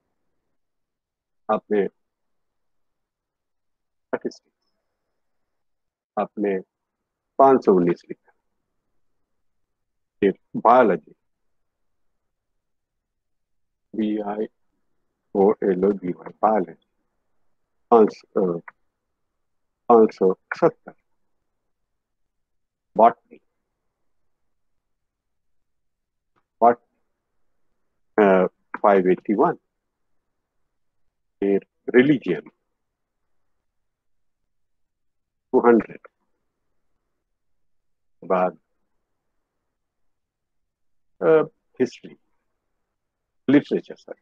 आपने स्टैटिस्टिक्स आपने पांच सौ उन्नीस लिखा। फिर biology, B I O L O G Y, biology पांच पांच सौ सत्तर। Botany, bot five eighty one. फिर रिलीजियन टू हंड्रेड। बाद हिस्ट्री, लिटरेचर सर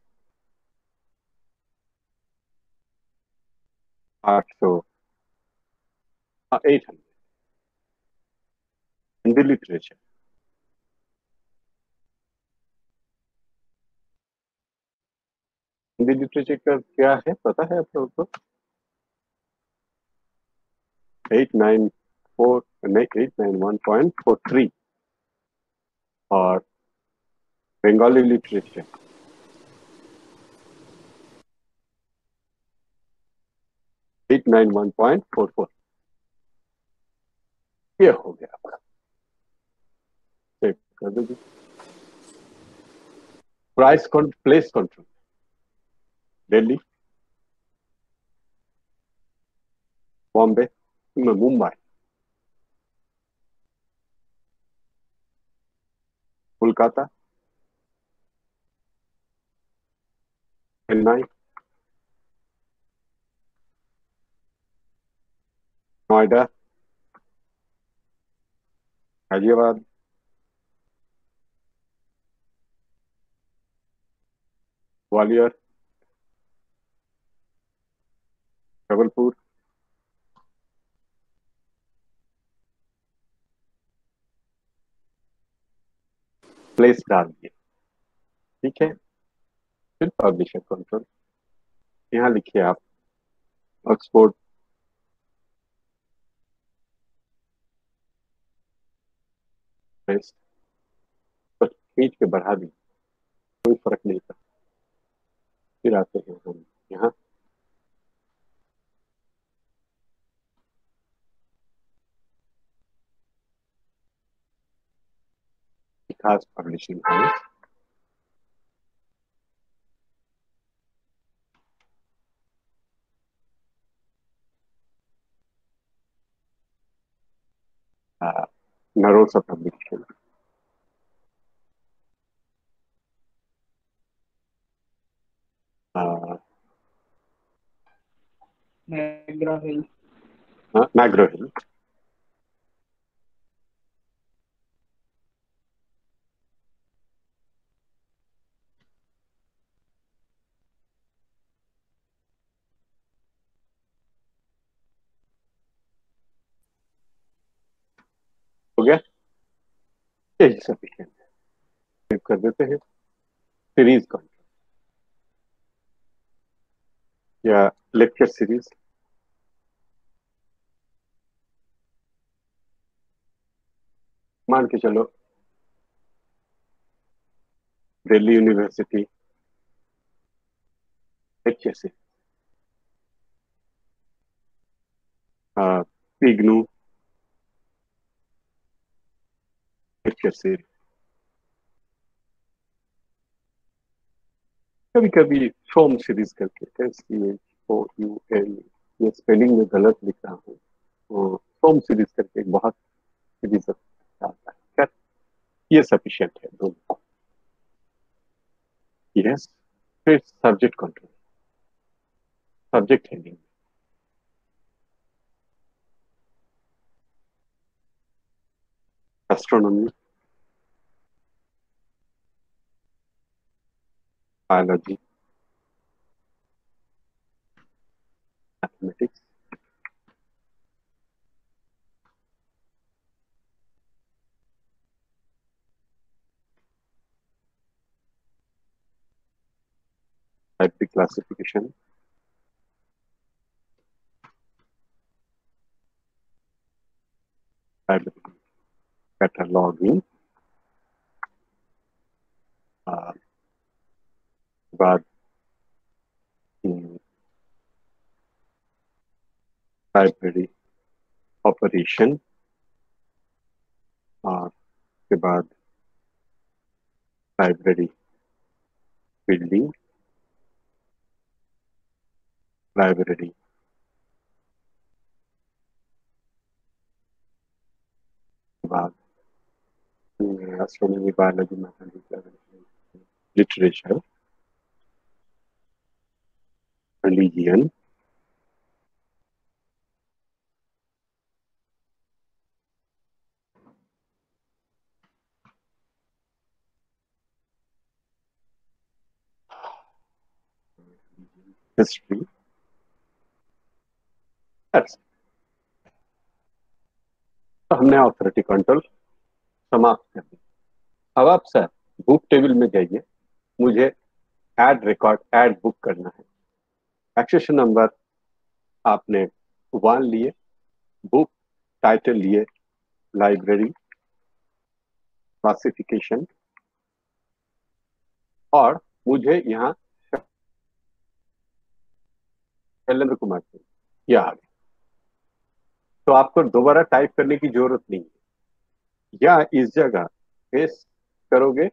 आठ सौ, eight hundred. Hindi literature, Hindi literature का क्या है पता है आप लोगों को? एट नाइन फोर नहीं, eight nine one point four three. और Bengali literature eight nine one point four four. ये हो गया आपका, चेक कर दीजिए। Price place control, Delhi, Bombay, Mumbai, Kolkata, Chennai, Noida, Hyderabad, Gwalior, Jabalpur, place डाल दिए। ठीक है, फिर पब्लिशर कंट्रोल, यहाँ लिखिए आप ऑक्सफोर्ड, प्रेस, बस खींच के बढ़ा दी। कोई फर्क नहीं पड़ता। फिर आते हैं हम यहाँ खास publishing house, Narosa publishing, McGraw Hill, McGraw Hill, हो गया, यही सफिशिएंट है। सेव कर देते हैं। सीरीज कौन या लेक्चर सीरीज, मान के चलो दिल्ली यूनिवर्सिटी एच एस पिग्नू एच एस, कभी कभी सोम सीरीज करके, S C H O U L, ये स्पेलिंग में गलत लिख रहा हूँ, तो सोम सीरीज करके एक बहुत सीरीज आता है। खैर, ये सफिशिएंट है दोनों। यस, फिर subject control, subject heading, astronomy, biology, mathematics, library classification, library cataloguing, बाद लाइब्रेरी ऑपरेशन, और उसके बाद लाइब्रेरी बिल्डिंग, लाइब्रेरी के बाद astronomy, biology, mathematics, literature, religion, history, तो हमने ऑथोरिटी कंट्रोल समाप्त कर दिया। अब आप सर बुक टेबल में जाइए, मुझे ऐड रिकॉर्ड ऐड बुक करना है। एक्सेशन नंबर आपने वन लिए, बुक टाइटल लिए लाइब्रेरी क्लासिफिकेशन, और मुझे यहाँ शैलेंद्र कुमार सिंह, यह आ गया। तो आपको दोबारा टाइप करने की जरूरत नहीं है, या इस जगह पेस्ट करोगे,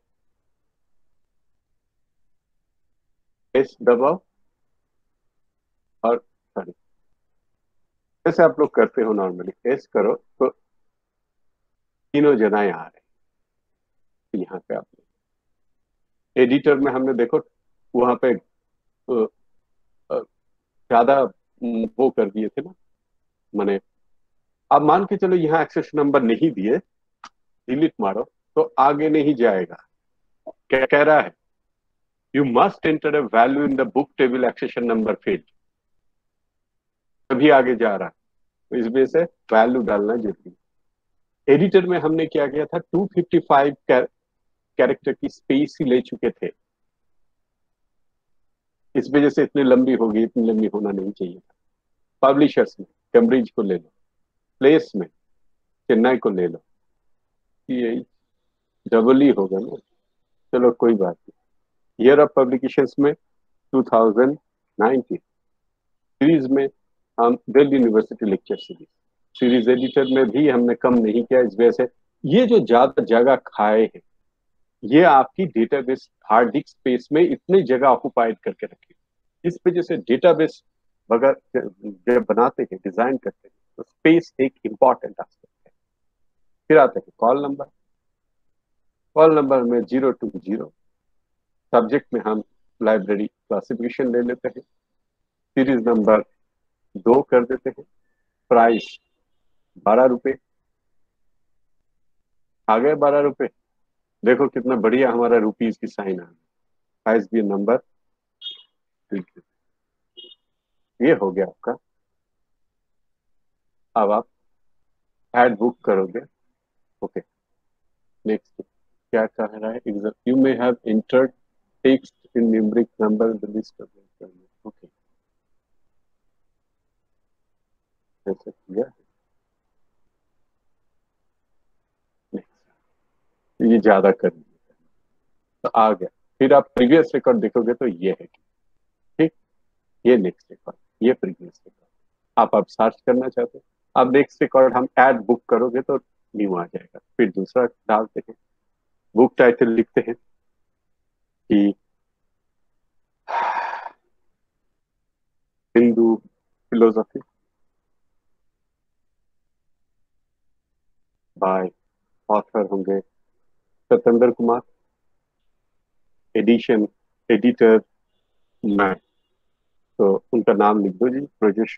पेस्ट दबाओ, और सॉरी जैसे आप लोग करते हो नॉर्मली, पेस्ट करो तो तीनों जनाएं आ रहे। यहाँ पे आपने एडिटर में हमने देखो वहां पे ज्यादा वो कर दिए थे ना, माने अब मान के चलो यहाँ एक्सेस नंबर नहीं दिए, डिलीट मारो तो आगे नहीं जाएगा। क्या कह रहा है? You must enter a value in the book table accession number field, तभी आगे जा रहा है। तो इस वजह से वैल्यू डालना जरूरी। एडिटर में हमने क्या किया था, टू फिफ्टी फाइव कैरेक्टर की स्पेस ही ले चुके थे, इस वजह से इतनी लंबी होगी, इतनी लंबी होना नहीं चाहिए था। पब्लिशर्स में कैम्ब्रिज को ले लो, प्लेस में चेन्नई को ले लो, ये डबल ही होगा ना। चलो कोई बात नहीं, ईयर ऑफ पब्लिकेशंस में टू थाउजेंड नाइनटीन। सीरीज में हम Delhi university lecture series, series editor में भी हमने कम नहीं किया। इस वजह से ये जो ज्यादा जगह खाए हैं, ये आपकी डेटाबेस हार्ड डिस्क स्पेस में इतनी जगह ऑक्युपाइड करके रखे। इस वजह से डेटाबेस अगर जब बनाते हैं, डिजाइन करते हैं, तो स्पेस एक इंपॉर्टेंट एस्पेक्ट है। फिर आते हैं कॉल नंबर। कॉल नंबर में जीरो टू जीरो। सब्जेक्ट में हम लाइब्रेरी क्लासिफिकेशन ले लेते हैं। सीरीज नंबर दो कर देते हैं। प्राइस बारह रुपए। आ गए बारह रुपए। देखो कितना बढ़िया हमारा रुपीज की साइन आ गया। आईएसबीएन नंबर, ये हो गया आपका। अब आप ऐड बुक करोगे। ओके, नेक्स्ट क्या कह रहा है? You may have entered text in numeric number in the list of. Okay, ऐसा किया है। ये ज्यादा कर दिया तो आ गया। फिर आप प्रीवियस रिकॉर्ड देखोगे तो ये है, ठीक, ये नेक्स्ट रिकॉर्ड, ये प्रीवियस रिकॉर्ड। आप अब सर्च करना चाहते हो, अब नेक्स्ट रिकॉर्ड हम ऐड बुक करोगे तो न्यू आ जाएगा। फिर दूसरा डालते हैं, बुक टाइटल लिखते हैं कि हिंदू फिलोसफी बाय, ऑथर होंगे सत्येंद्र कुमार, एडिशन एडिटर मैं, तो उनका नाम लिख दो जी, ब्रजेश।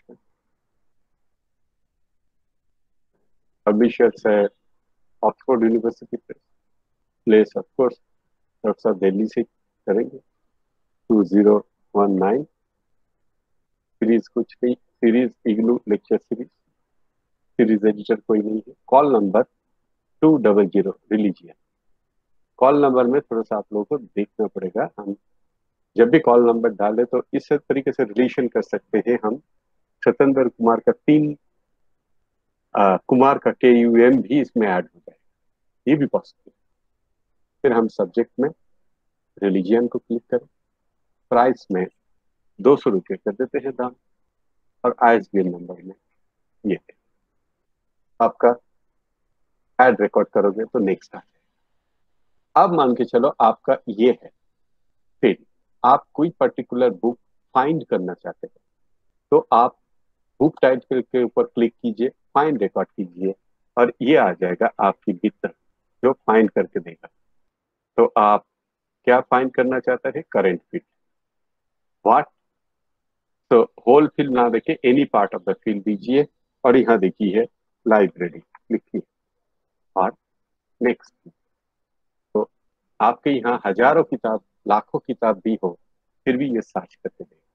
पब्लिशर्स है Oxford university press. Place of course doctor साहब दिल्ली से करेंगे। Two zero one nine. Series कुछ नहीं, series IGNOU lecture series. Series editor कोई नहीं है। Call number two double zero religion. Call number में थोड़ा सा आप लोगों को देखना पड़ेगा। हम जब भी कॉल नंबर डालें तो इस तरीके से रिलेशन कर सकते हैं हम। सत्येंद्र कुमार का तीन आ, कुमार का के यू एम भी इसमें ऐड हो जाए, ये भी पॉसिबल। फिर हम सब्जेक्ट में रिलीजियन को क्लिक करें। प्राइस में दो सौ रुपये कर देते हैं दाम, और आईएसबीएन नंबर में ये है। आपका ऐड रिकॉर्ड करोगे तो नेक्स्ट आ जाएगा। अब मान के चलो आपका ये है। फिर आप कोई पर्टिकुलर बुक फाइंड करना चाहते हैं तो आप बुक टाइटल के ऊपर क्लिक कीजिए, फाइंड रिकॉर्ड कीजिए, और ये आ जाएगा आपकी भीतर जो फाइंड करके देगा। तो आप क्या फाइंड करना चाहते हैं? Current field. व्हाट? तो होल फील्ड ना देखे, any part of the field दीजिए, और यहाँ देखिए लाइब्रेरी लिखिए और नेक्स्ट। तो आपके यहाँ हजारों किताब, लाखों किताब भी हो, फिर भी ये सर्च करके देगा।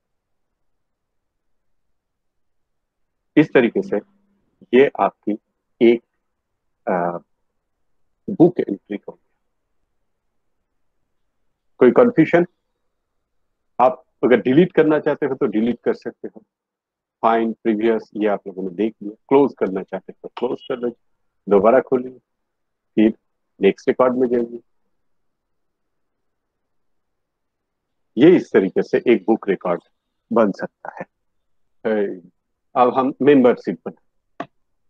इस तरीके से ये आपकी एक बुक एंट्री हो। कोई कंफ्यूजन? आप अगर डिलीट करना चाहते हो तो डिलीट कर सकते हो। फाइंड प्रीवियस ये आप लोगों ने देख लिया। क्लोज करना चाहते हो तो क्लोज कर लो, दोबारा खोलिए, फिर नेक्स्ट रिकॉर्ड में जाइए। ये इस तरीके से एक बुक रिकॉर्ड बन सकता है। अब हम मेंबरशिप बना,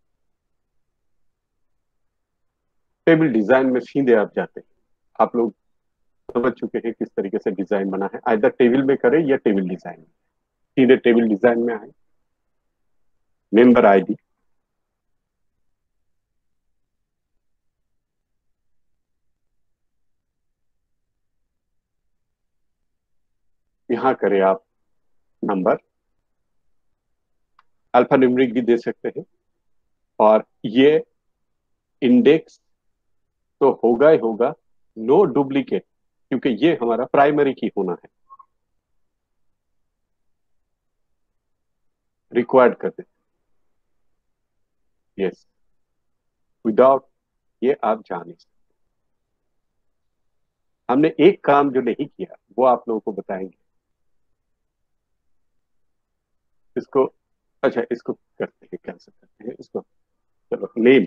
टेबल डिजाइन में सीधे आप जाते हैं। आप लोग समझ चुके हैं किस तरीके से डिजाइन बना है। आइदर टेबल में करें या टेबल डिजाइन में। सीधे टेबल डिजाइन में आए, मेंबर आईडी, यहां करें आप नंबर, अल्फा न्यूमेरिक भी दे सकते हैं, और ये इंडेक्स तो होगा ही होगा, नो डुप्लीकेट, क्योंकि ये हमारा प्राइमरी की होना है। रिक्वायर्ड कर देते, यस, विदाउट ये आप जान सकते। हमने एक काम जो नहीं किया वो आप लोगों को बताएंगे। इसको, अच्छा इसको करते हैं, कैंसिल करते हैं इसको। चलो, name,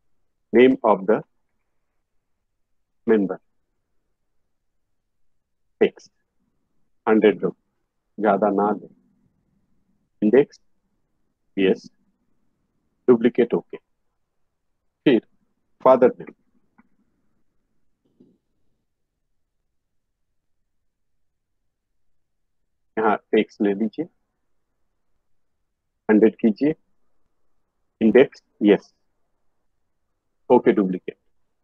name of the member, text hundred row, ज्यादा ना दे। Index yes, duplicate okay. फिर फादर नेम, यहाँ टेक्स्ट ले लीजिए, हंड्रेड कीजिए, index yes, okay duplicate.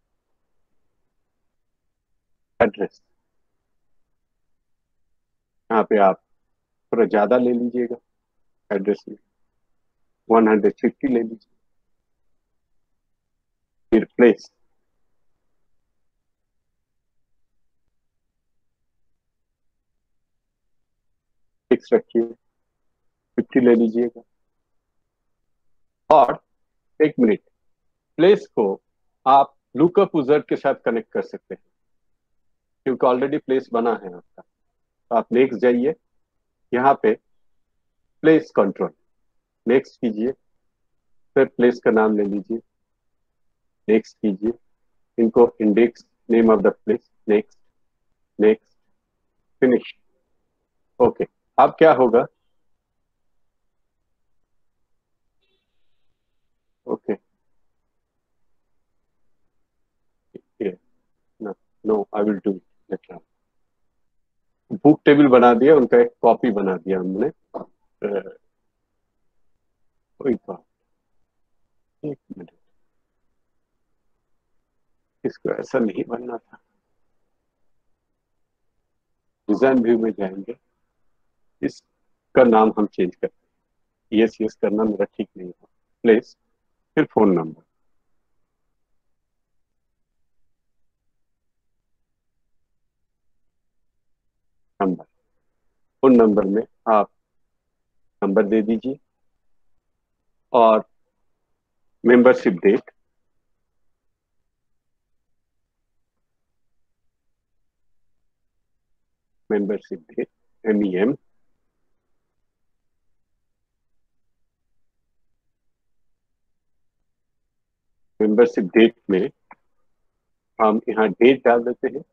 Address, यहाँ पे आप थोड़ा ज्यादा ले लीजिएगा, एड्रेस में वन हंड्रेड फिफ्टी ले लीजिए। फिर प्लेस, फिक्स रखिए, फिफ्टी ले लीजिएगा। और एक मिनट, प्लेस को आप लुकअप यूजर के साथ कनेक्ट कर सकते हैं, क्योंकि ऑलरेडी प्लेस बना है आपका। तो आप नेक्स्ट जाइए, यहाँ पे प्लेस कंट्रोल, नेक्स्ट कीजिए, फिर प्लेस का नाम ले लीजिए, नेक्स्ट कीजिए, इनको index name of the place, next next finish. Okay, अब क्या होगा, okay no I will do it. Book table बना दिया, उनका एक कॉपी बना दिया हमने। अ, कोई बात, एक मिनट, इसको ऐसा नहीं बनना था। डिजाइन व्यू में जाएंगे, इसका नाम हम चेंज करते हैं। यस यस करना मेरा ठीक नहीं है। प्लेस, फिर phone number, number, phone number में आप नंबर दे दीजिए, और membership date, membership date M E M, membership date में हम यहाँ डेट डाल देते हैं,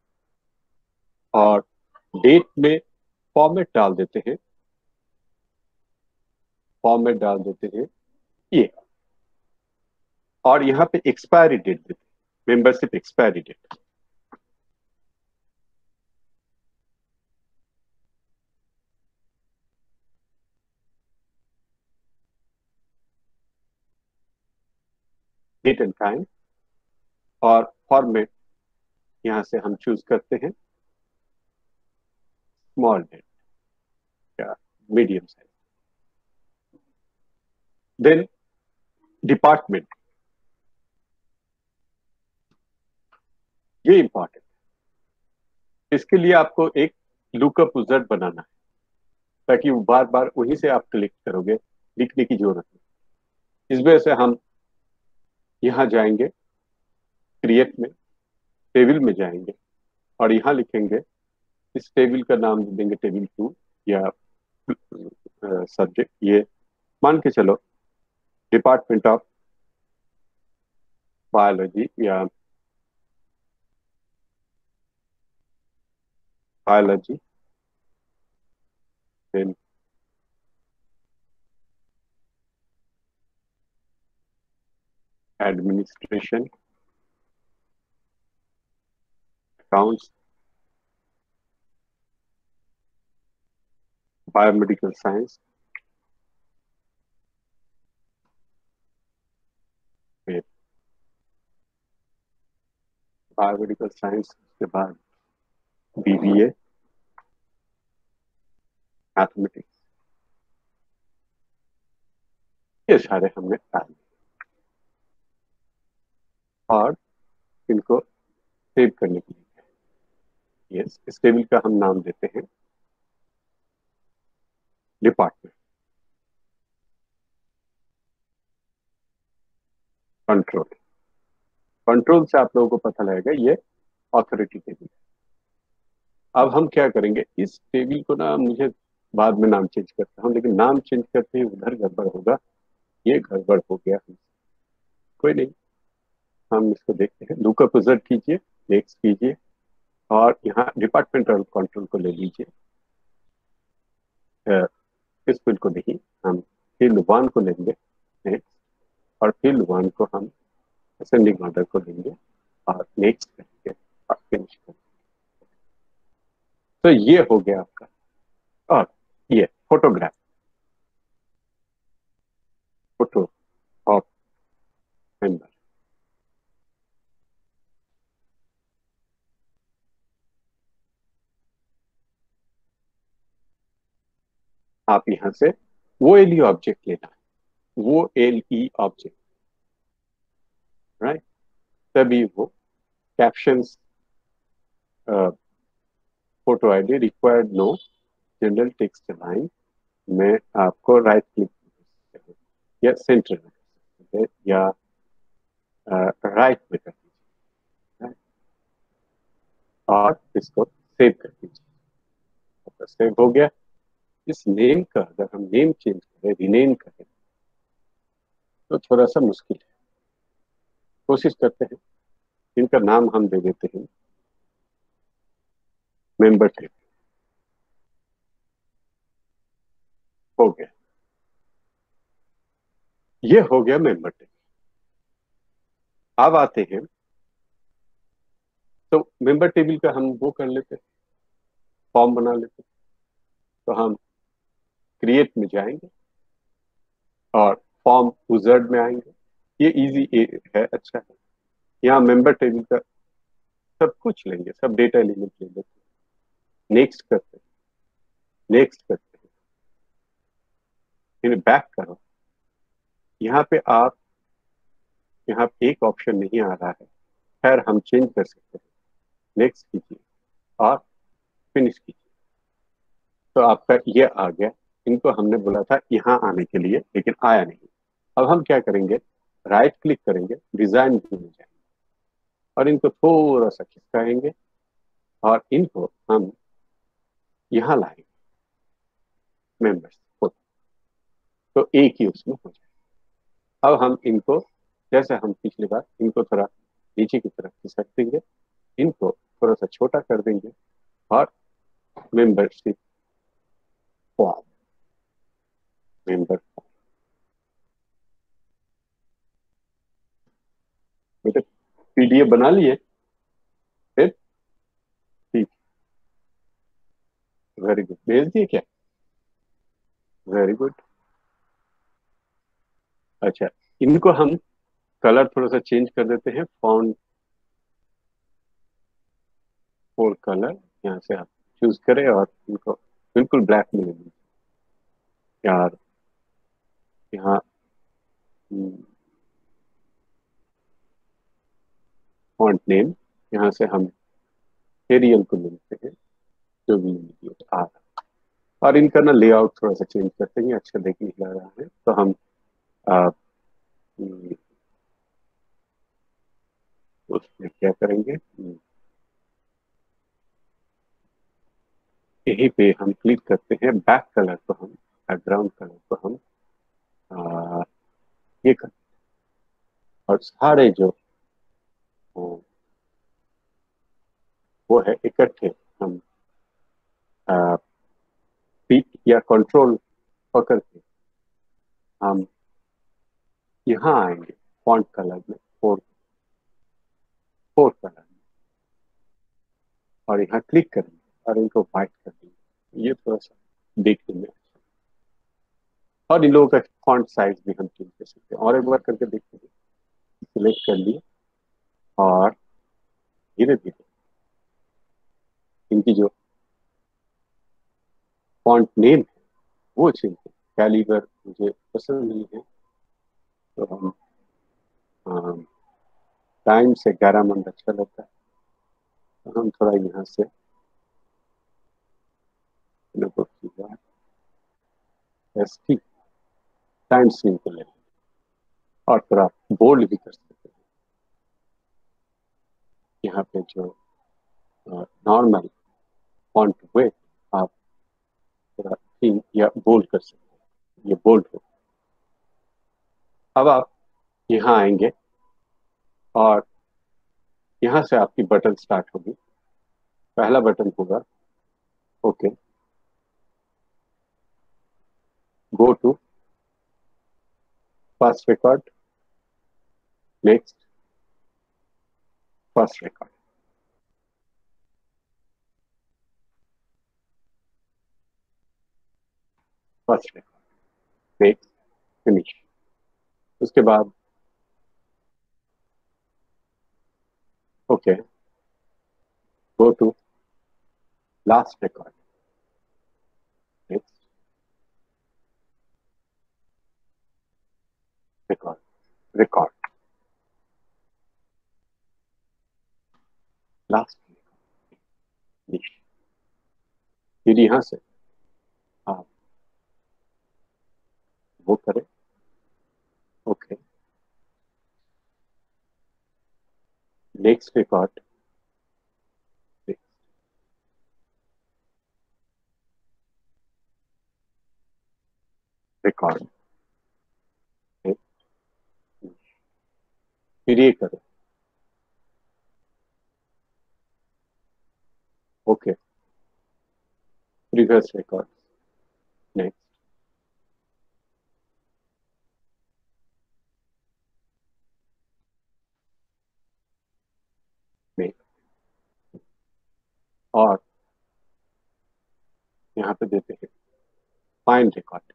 और डेट में फॉर्मेट डाल देते हैं, फॉर्मेट डाल देते हैं ये, और यहाँ पे एक्सपायरी डेट देते हैं, membership expiry date. Date and time, और फॉर्मेट यहाँ से हम चूज करते हैं स्मॉल डेट या मीडियम साइज। देन डिपार्टमेंट, ये इंपॉर्टेंट, इसके लिए आपको एक लुकअप यूजर बनाना है, ताकि वो बार बार वहीं से आप क्लिक करोगे, लिखने की जरूरत नहीं। इस वजह से हम यहाँ जाएंगे, क्रिएट में, टेबल में जाएंगे, और यहाँ लिखेंगे, इस टेबल का नाम दे देंगे टेबल टू या सब्जेक्ट, ये मान के चलो डिपार्टमेंट ऑफ बायोलॉजी या biology, then administration, accounts, biomedical science, biomedical science के बाद बीबीए मैथमेटिक्स, ये सारे हमने डाल दिए, और इनको सेव करने के लिए यस, इस टेबल का हम नाम देते हैं डिपार्टमेंट। कंट्रोल, कंट्रोल से आप लोगों को पता लगेगा ये ऑथोरिटी टेबल है। अब हम क्या करेंगे, इस टेबल को ना, मुझे बाद में नाम चेंज करता हूँ, लेकिन नाम चेंज करते ही उधर गड़बड़ होगा, ये गड़बड़ हो गया, कोई नहीं, हम इसको देखते हैं। लुकअप यूजर कीजिए, नेक्स्ट कीजिए, और यहाँ डिपार्टमेंटल कंट्रोल को ले लीजिए, अ, इस फील्ड को नहीं, हम फील्ड वन को लेंगे नेक्स्ट, और फील्ड वन को हम असेंडिंग ऑर्डर को लेंगे और नेक्स्ट करेंगे और फिनिश करेंगे। तो ये हो गया आपका। और ये फोटोग्राफ, फोटो ऑफ मेंबर, आप यहां से वो एल ई ऑब्जेक्ट लेना है, वो एल ई ऑब्जेक्ट, राइट। तभी वो captions, photo ID required no general text line में आपको राइट क्लिक या सेंटर या राइट में कर दीजिए, right? और इसको सेव कर दीजिए। सेव हो गया। इस नेम का अगर हम नेम चेंज करें, रीनेम करें, तो थोड़ा सा मुश्किल है। कोशिश करते हैं, इनका नाम हम दे देते हैं मेंबर टेबल। हो गया, ये हो गया मेंबर टेबल। अब आते हैं, तो मेंबर टेबल का हम वो कर लेते हैं, फॉर्म बना लेते हैं। तो हम क्रिएट में जाएंगे और फॉर्म विजार्ड में आएंगे। ये इजी है, अच्छा है। यहाँ मेंबर टेबल का सब कुछ लेंगे, सब डेटा एलिमेंट ले लेते हैं, नेक्स्ट करते हैं, नेक्स्ट करते हैं, फिर बैक करो। यहाँ पे आप, यहाँ पे एक ऑप्शन नहीं आ रहा है, खैर हम चेंज कर सकते हैं। नेक्स्ट कीजिए और फिनिश कीजिए, तो आपका ये आ गया। इनको हमने बोला था यहाँ आने के लिए, लेकिन आया नहीं। अब हम क्या करेंगे, राइट क्लिक करेंगे, डिजाइन व्यू में जाएंगे और इनको थोड़ा सा खिसकाएंगे और इनको हम यहाँ लाएंगे मेंबर्स को, तो एक ही उसमें हो जाए। अब हम इनको, जैसे हम पिछली बार, इनको थोड़ा नीचे की तरफ खिसक देंगे, इनको थोड़ा सा छोटा कर देंगे और मेंबरशिप फॉर्म, मेंबर फॉर्म। बेटे पीडीएफ बना लिए? फिर ठीक, वेरी गुड। भेज दिए क्या? Very good. अच्छा, इनको हम कलर थोड़ा सा चेंज कर देते हैं, फॉन्ट फॉर कलर यहाँ से आप चूज करें और इनको बिल्कुल ब्लैक में ले लीजिए यार। यहाँ फॉन्ट नेम, यहाँ से हम एरियल को ले लेते हैं, जो भी आ रहा है। और इनका ना लेआउट थोड़ा सा चेंज करते हैं, अच्छा देखने लग रहा है। तो हम आ, उसमें क्या करेंगे, यहीं पे हम क्लिक करते हैं, बैक कलर को हम, बैकग्राउंड कलर को हम आ, ये कर, और सारे जो वो वो है इकट्ठे हम पिक या कंट्रोल पकड़ के हम यहाँ आएंगे फॉन्ट कलर में, फोर फोर कलर में, और यहाँ क्लिक करेंगे और इनको व्हाइट कर देंगे। ये थोड़ा सा देखने में अच्छा, और इन लोगों का फॉन्ट साइज भी हम चेंज कर सकते हैं। और एक बार करके देखते हैं, सिलेक्ट कर लिए और धीरे धीरे इनकी जो फॉन्ट नेम है वो चेंज करें। कैलिबर मुझे पसंद नहीं है, तो हम टाइम से ग्यारह मंथ अच्छा लगता है, तो हम थोड़ा यहाँ से एस टी टाइम स्क्रीन को ले लें और थोड़ा बोल्ड भी कर सकते हैं। यहाँ पे जो नॉर्मल फॉन्ट वे आप थोड़ा थिन या बोल्ड कर सकते हैं, ये बोल्ड हो। अब आप यहाँ आएंगे और यहाँ से आपकी बटन स्टार्ट होगी। पहला बटन होगा okay, go to first record, next first record, first record, next, finish. उसके बाद okay, go to last record, next record, record, last, finish. फिर यहां से आप वो करें ओके, नेक्स्ट रिकॉर्ड, रिकॉर्ड, फिर ये करें okay, previous record, next, next, और यहाँ पे देते हैं find record,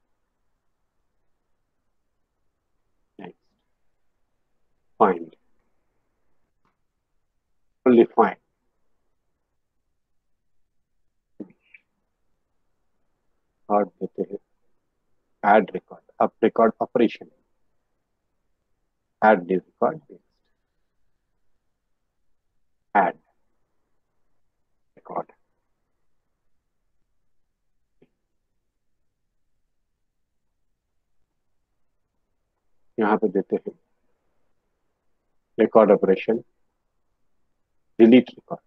next, find, only find, और देते हैं ऐड रिकॉर्ड। अब record operation, add new record, add record, यहाँ पे देते हैं record operation, delete record,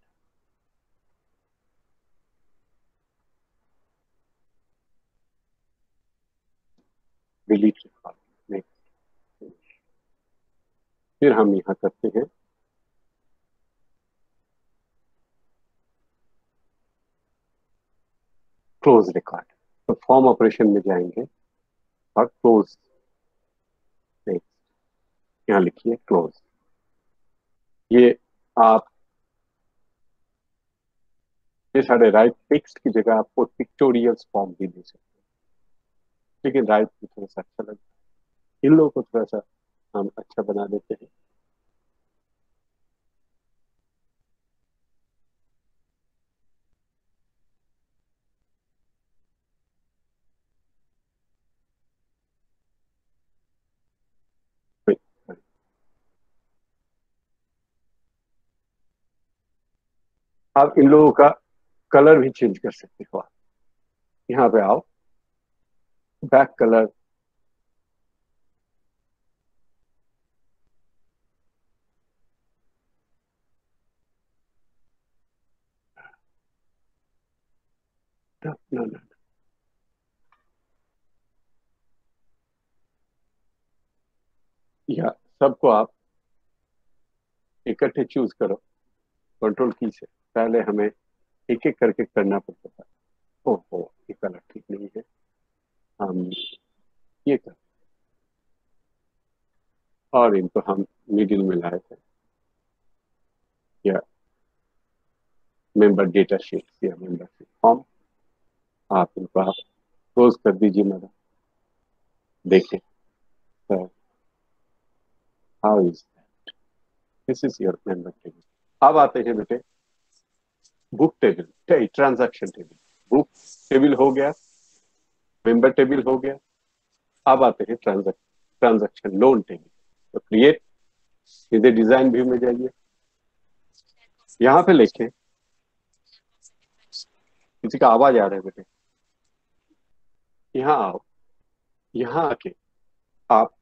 delete record, next. फिर हम यहाँ करते हैं क्लोज रिकॉर्ड। तो फॉर्म ऑपरेशन में जाएंगे और क्लोज, नेक्स्ट, यहाँ लिखिए क्लोज। ये आप ये सारे राइट टेक्स्ट की जगह आपको पिक्टोरियल फॉर्म भी दे सकते हैं, लेकिन राइट में थोड़ा सा अच्छा लगता है, इन लोगों को थोड़ा सा हम अच्छा बना देते हैं। आप इन लोगों का कलर भी चेंज कर सकते हो। आप यहाँ पे आओ, back colour, no, no, no. या सबको आप इकट्ठे चूज करो कंट्रोल की से। पहले हमें एक एक करके करना पड़ता था। ओहो, ये कलर ठीक नहीं है, हम ये कर, और इनको हम मिडिल में लाए थे, या मेंबर डेटा शीट या मेंबरशिप फॉर्म, आप इनको आप क्लोज कर दीजिए मैडम। देखें sir, how is that, this is your member table. अब आते हैं बेटे book table, transaction table. Book table हो गया, मेंबर टेबल हो गया, अब आते हैं ट्रांजैक्शन ट्रांजैक्शन लोन टेबल। तो क्रिएट, सीधे डिजाइन व्यू में जाइए, यहाँ पे लिखें, किसी का आवाज आ रहा है बेटे, यहाँ आओ, यहाँ आके आप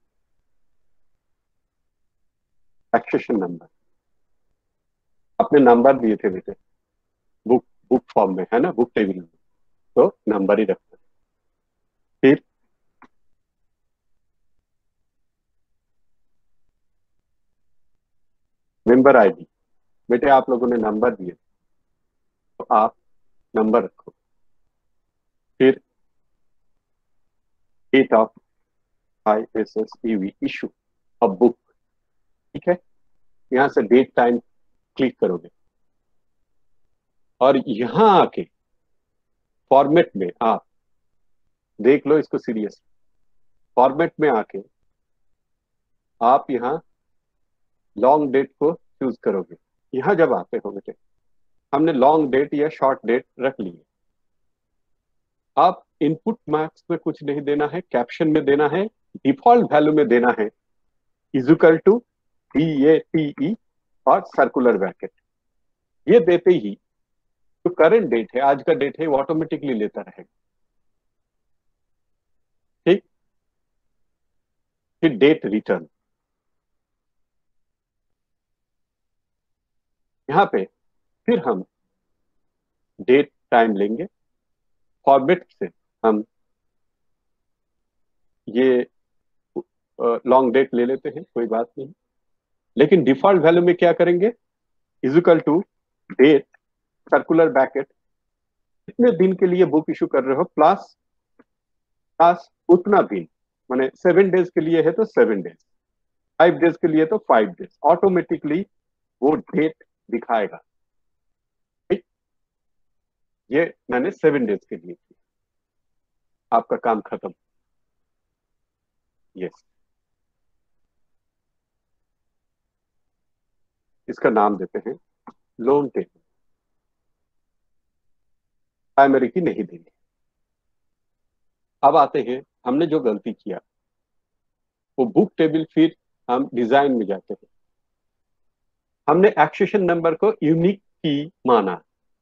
एक्सेशन नंबर, अपने नंबर दिए थे बेटे बुक बुक फॉर्म में, है ना, बुक टेबल में, तो नंबर ही रखना। फिर मेंबर आईडी, बेटे आप लोगों ने नंबर दिए, तो आप नंबर रखो, फिर date of I S S E V issue of book, ठीक है। यहाँ से डेट टाइम क्लिक करोगे और यहाँ आके फॉर्मेट में आप देख लो इसको सीरियस, फॉर्मेट में आके आप यहाँ लॉन्ग डेट को चूज करोगे। यहाँ जब आते हो बेटे, हमने लॉन्ग डेट या शॉर्ट डेट रख ली है। आप इनपुट मार्क्स में कुछ नहीं देना है, कैप्शन में देना है, डिफॉल्ट वैल्यू में देना है equal to D A T E और सर्कुलर ब्रैकेट। ये देते ही जो करंट डेट है, आज का डेट है, वो ऑटोमेटिकली लेता रहेगा, ठीक। फिर डेट रिटर्न, यहां पे फिर हम डेट टाइम लेंगे, फॉर्मेट से हम ये लॉन्ग डेट ले लेते हैं, कोई बात नहीं, लेकिन डिफॉल्ट वैल्यू में क्या करेंगे, equal to date circular bracket, कितने दिन के लिए बुक इशू कर रहे हो, प्लस प्लस उतना दिन, माने सेवन डेज के लिए है तो सेवन डेज, फाइव डेज के लिए तो फाइव डेज, ऑटोमेटिकली वो डेट दिखाएगा, ठीक। ये मैंने सेवन डेज के लिए किया, आपका काम खत्म। यस, इसका नाम देते हैं लोन टेबल, प्राइमरी की नहीं देंगे। अब आते हैं, हमने जो गलती किया वो बुक टेबल, फिर हम डिजाइन में जाते हैं, हमने एक्सेशन नंबर को यूनिक की माना,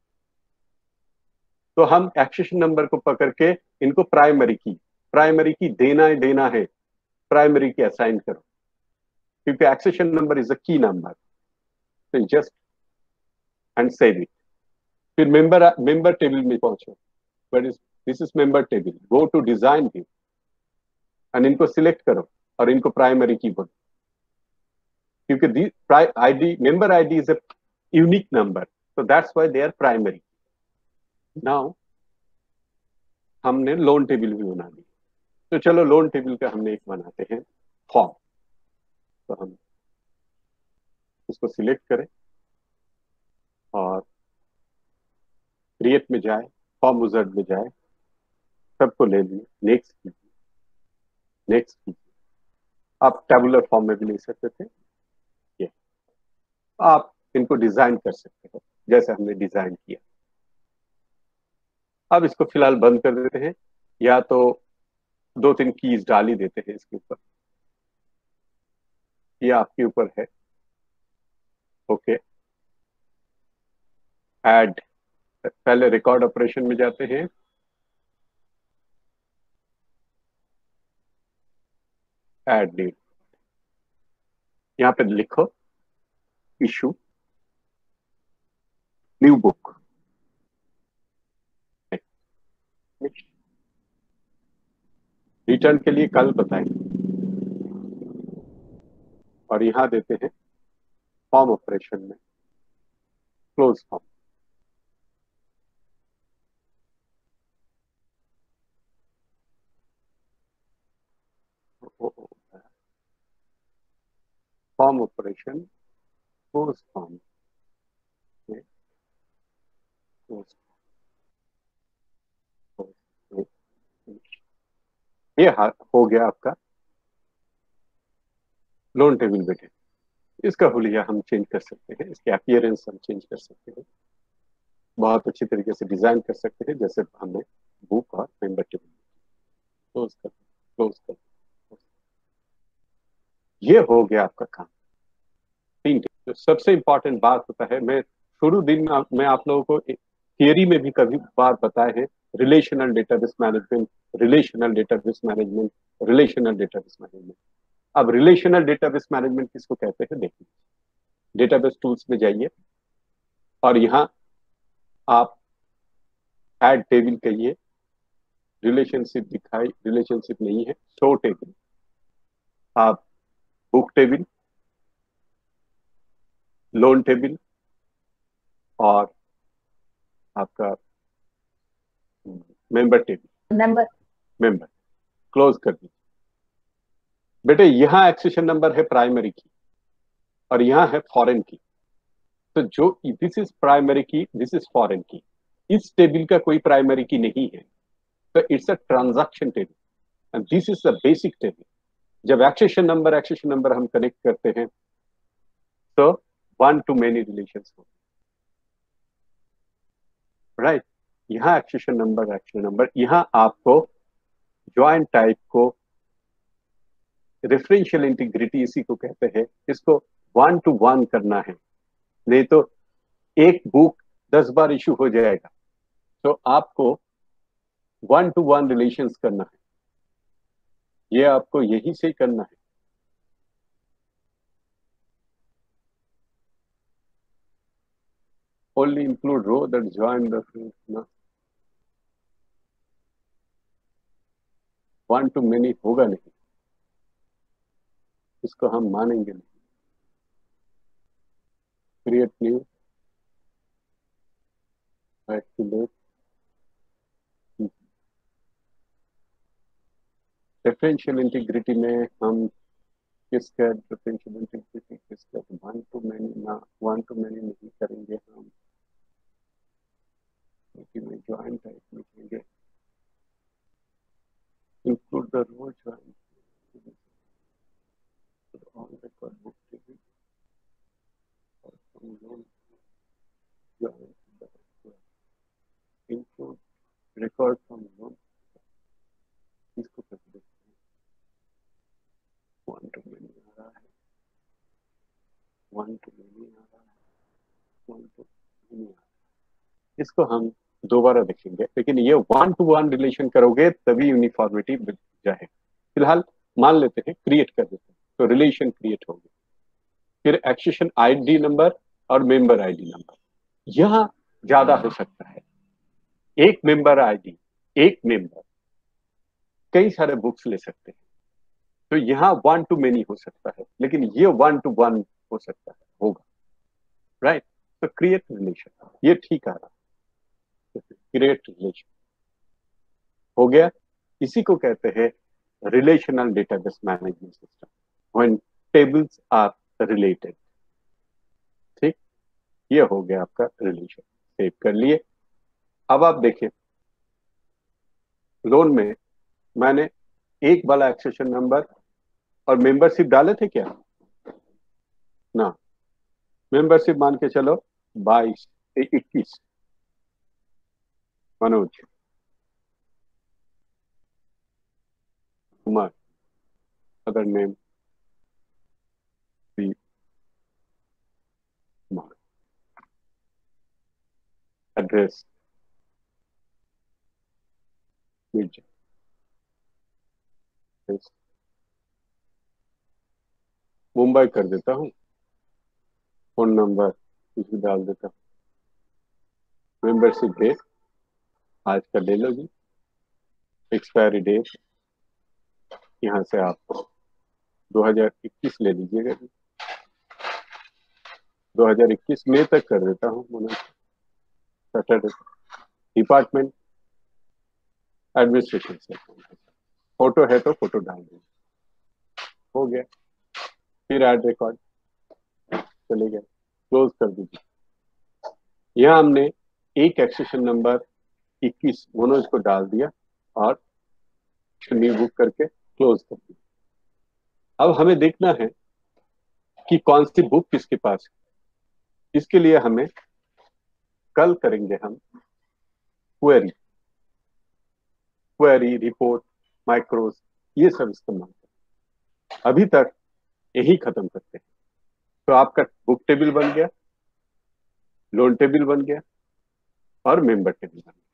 तो हम एक्सेशन नंबर को पकड़ के इनको प्राइमरी की प्राइमरी की देना ही देना है, प्राइमरी की असाइन करो, क्योंकि accession number is a key number, तो जस्ट एंड सेव इट। फिर मेंबर मेंबर टेबल में पहुंचो, but is this is member table, go to design view and इनको सिलेक्ट करो और इनको प्राइमरी की बोलो, क्योंकि ID member ID is a unique number, so that's why they are primary. Now हमने loan table भी बना दी, तो चलो लोन टेबल का हमने एक बनाते हैं फॉर्म, तो हम इसको सिलेक्ट करें और क्रिएट में जाए, फॉर्म विजार्ड में जाए, सबको ले लिए, नेक्स्ट कीजिए, नेक्स्ट कीजिए। आप टेबुलर फॉर्म में भी ले सकते थे, ये आप इनको डिजाइन कर सकते हो जैसे हमने डिजाइन किया। अब इसको फिलहाल बंद कर देते हैं, या तो दो तीन कीज डाल ही देते हैं इसके ऊपर, ये आपके ऊपर है। ओके, ऐड, पहले रिकॉर्ड ऑपरेशन में जाते हैं, ऐड न्यू, यहां पे लिखो इशू न्यू बुक, रिटर्न के लिए कल बताएंगे, और यहां देते हैं फॉर्म ऑपरेशन में close form, form operation close form, ये हो गया आपका लोन टेबल बेटे। इसका हुलिया हम चेंज कर सकते हैं, इसके अपीयरेंस हम चेंज कर सकते हैं, बहुत अच्छी तरीके से डिजाइन कर सकते हैं, जैसे हमने बुक और मेंबर टेबल। क्लोज कर क्लोज कर ये हो गया आपका काम। तीन, जो सबसे इंपॉर्टेंट बात होता है, मैं शुरू दिन में मैं आप लोगों को थियरी में भी कभी बार बताए हैं, relational database management, relational database management, relational database management. अब रिलेशनल डेटाबेस मैनेजमेंट किसको कहते हैं देखिए, डेटाबेस टूल्स में जाइए और यहाँ आप ऐड टेबल कहिए, रिलेशनशिप दिखाई, रिलेशनशिप नहीं है, शो टेबल, आप बुक टेबल, लोन टेबल और आपका member table, number member close कर दीजिए। बेटे यहाँ एक्सेशन नंबर है प्राइमरी की और यहाँ है फॉरेन की। तो जो this is primary key, this is foreign key, इस टेबल का कोई प्राइमरी की नहीं है, तो it's a transaction table and this is the basic table. जब एक्सेशन नंबर एक्सेशन नंबर हम कनेक्ट करते हैं तो वन टू मेनी रिलेशंस हो, राइट। यहाँ एक्सेशन नंबर एक्सेशन नंबर, यहाँ आपको ज्वाइंट टाइप को रेफरेंशियल इंटीग्रिटी इसी को कहते हैं, इसको वन टू वन करना है, नहीं तो एक बुक दस बार इशू हो जाएगा। तो आपको वन टू वन रिलेशंस करना है, ये आपको यही से करना है। Only include row that join the ना, वन टू मेनी होगा नहीं, इसको हम मानेंगे नहीं। Create new, activate, differential integrity में हम किसका डिफरेंशियल इंटीग्रिटी किसका वन टू मेनी ना, वन टू मेनी नहीं करेंगे हम, में ज्वाइन टाइप में करेंगे include the row join on record book table और from loan join include record from loan, इसको कर देते हैं। वन टू मेनी आ रहा है, वन टू मेनी आ रहा है, वन टू मेनी आ रहा है, इसको हम दोबारा देखेंगे। लेकिन ये वन टू वन रिलेशन करोगे तभी यूनिफॉर्मिटी मिल जाए। फिलहाल मान लेते हैं क्रिएट कर देते हैं, तो रिलेशन क्रिएट होगी। फिर एक्सेशन आईडी नंबर और मेंबर आईडी नंबर, यहां ज्यादा हो सकता है। एक मेंबर आईडी, एक मेंबर कई सारे बुक्स ले सकते हैं, तो यहाँ वन टू मेनी हो सकता है, लेकिन ये वन टू वन हो सकता है, होगा, राइट। तो क्रिएट रिलेशन, ये ठीक आ रहा, क्रिएट रिलेशन हो गया। इसी को कहते हैं relational database management system, when tables are related. ठीक, ये हो गया आपका रिलेशन, सेव कर लिए। अब आप देखिए लोन में मैंने एक वाला एक्सेशन नंबर और मेंबरशिप डाले थे क्या ना, मेंबरशिप मान के चलो बाईस इक्कीस, Manoj Kumar, other name Kumar, address Mumbai कर देता हूँ, फोन नंबर कुछ भी डाल देता हूँ, मेंबरशिप डेट आज का ले लो जी, एक्सपायरी डेट यहाँ से आप दो हज़ार इक्कीस ले लीजिएगा जी, दो हज़ार इक्कीस मई तक कर देता हूँ। सैटरडे, डिपार्टमेंट एडमिनिस्ट्रेशन से, फोटो है तो फोटो डाल दीजिए, हो गया। फिर ऐड रिकॉर्ड चले गए, क्लोज कर दीजिए। यहाँ हमने एक एक्सेशन नंबर इक्कीस मनोज को डाल दिया और न्यू बुक करके क्लोज कर दिया। अब हमें देखना है कि कौन सी बुक किसके पास है। इसके लिए हमें कल करेंगे हम क्वेरी, क्वेरी रिपोर्ट माइक्रोस ये सब इस्तेमाल करें। अभी तक यही खत्म करते हैं। तो आपका बुक टेबल बन गया, लोन टेबल बन गया और मेंबर टेबल बन गया।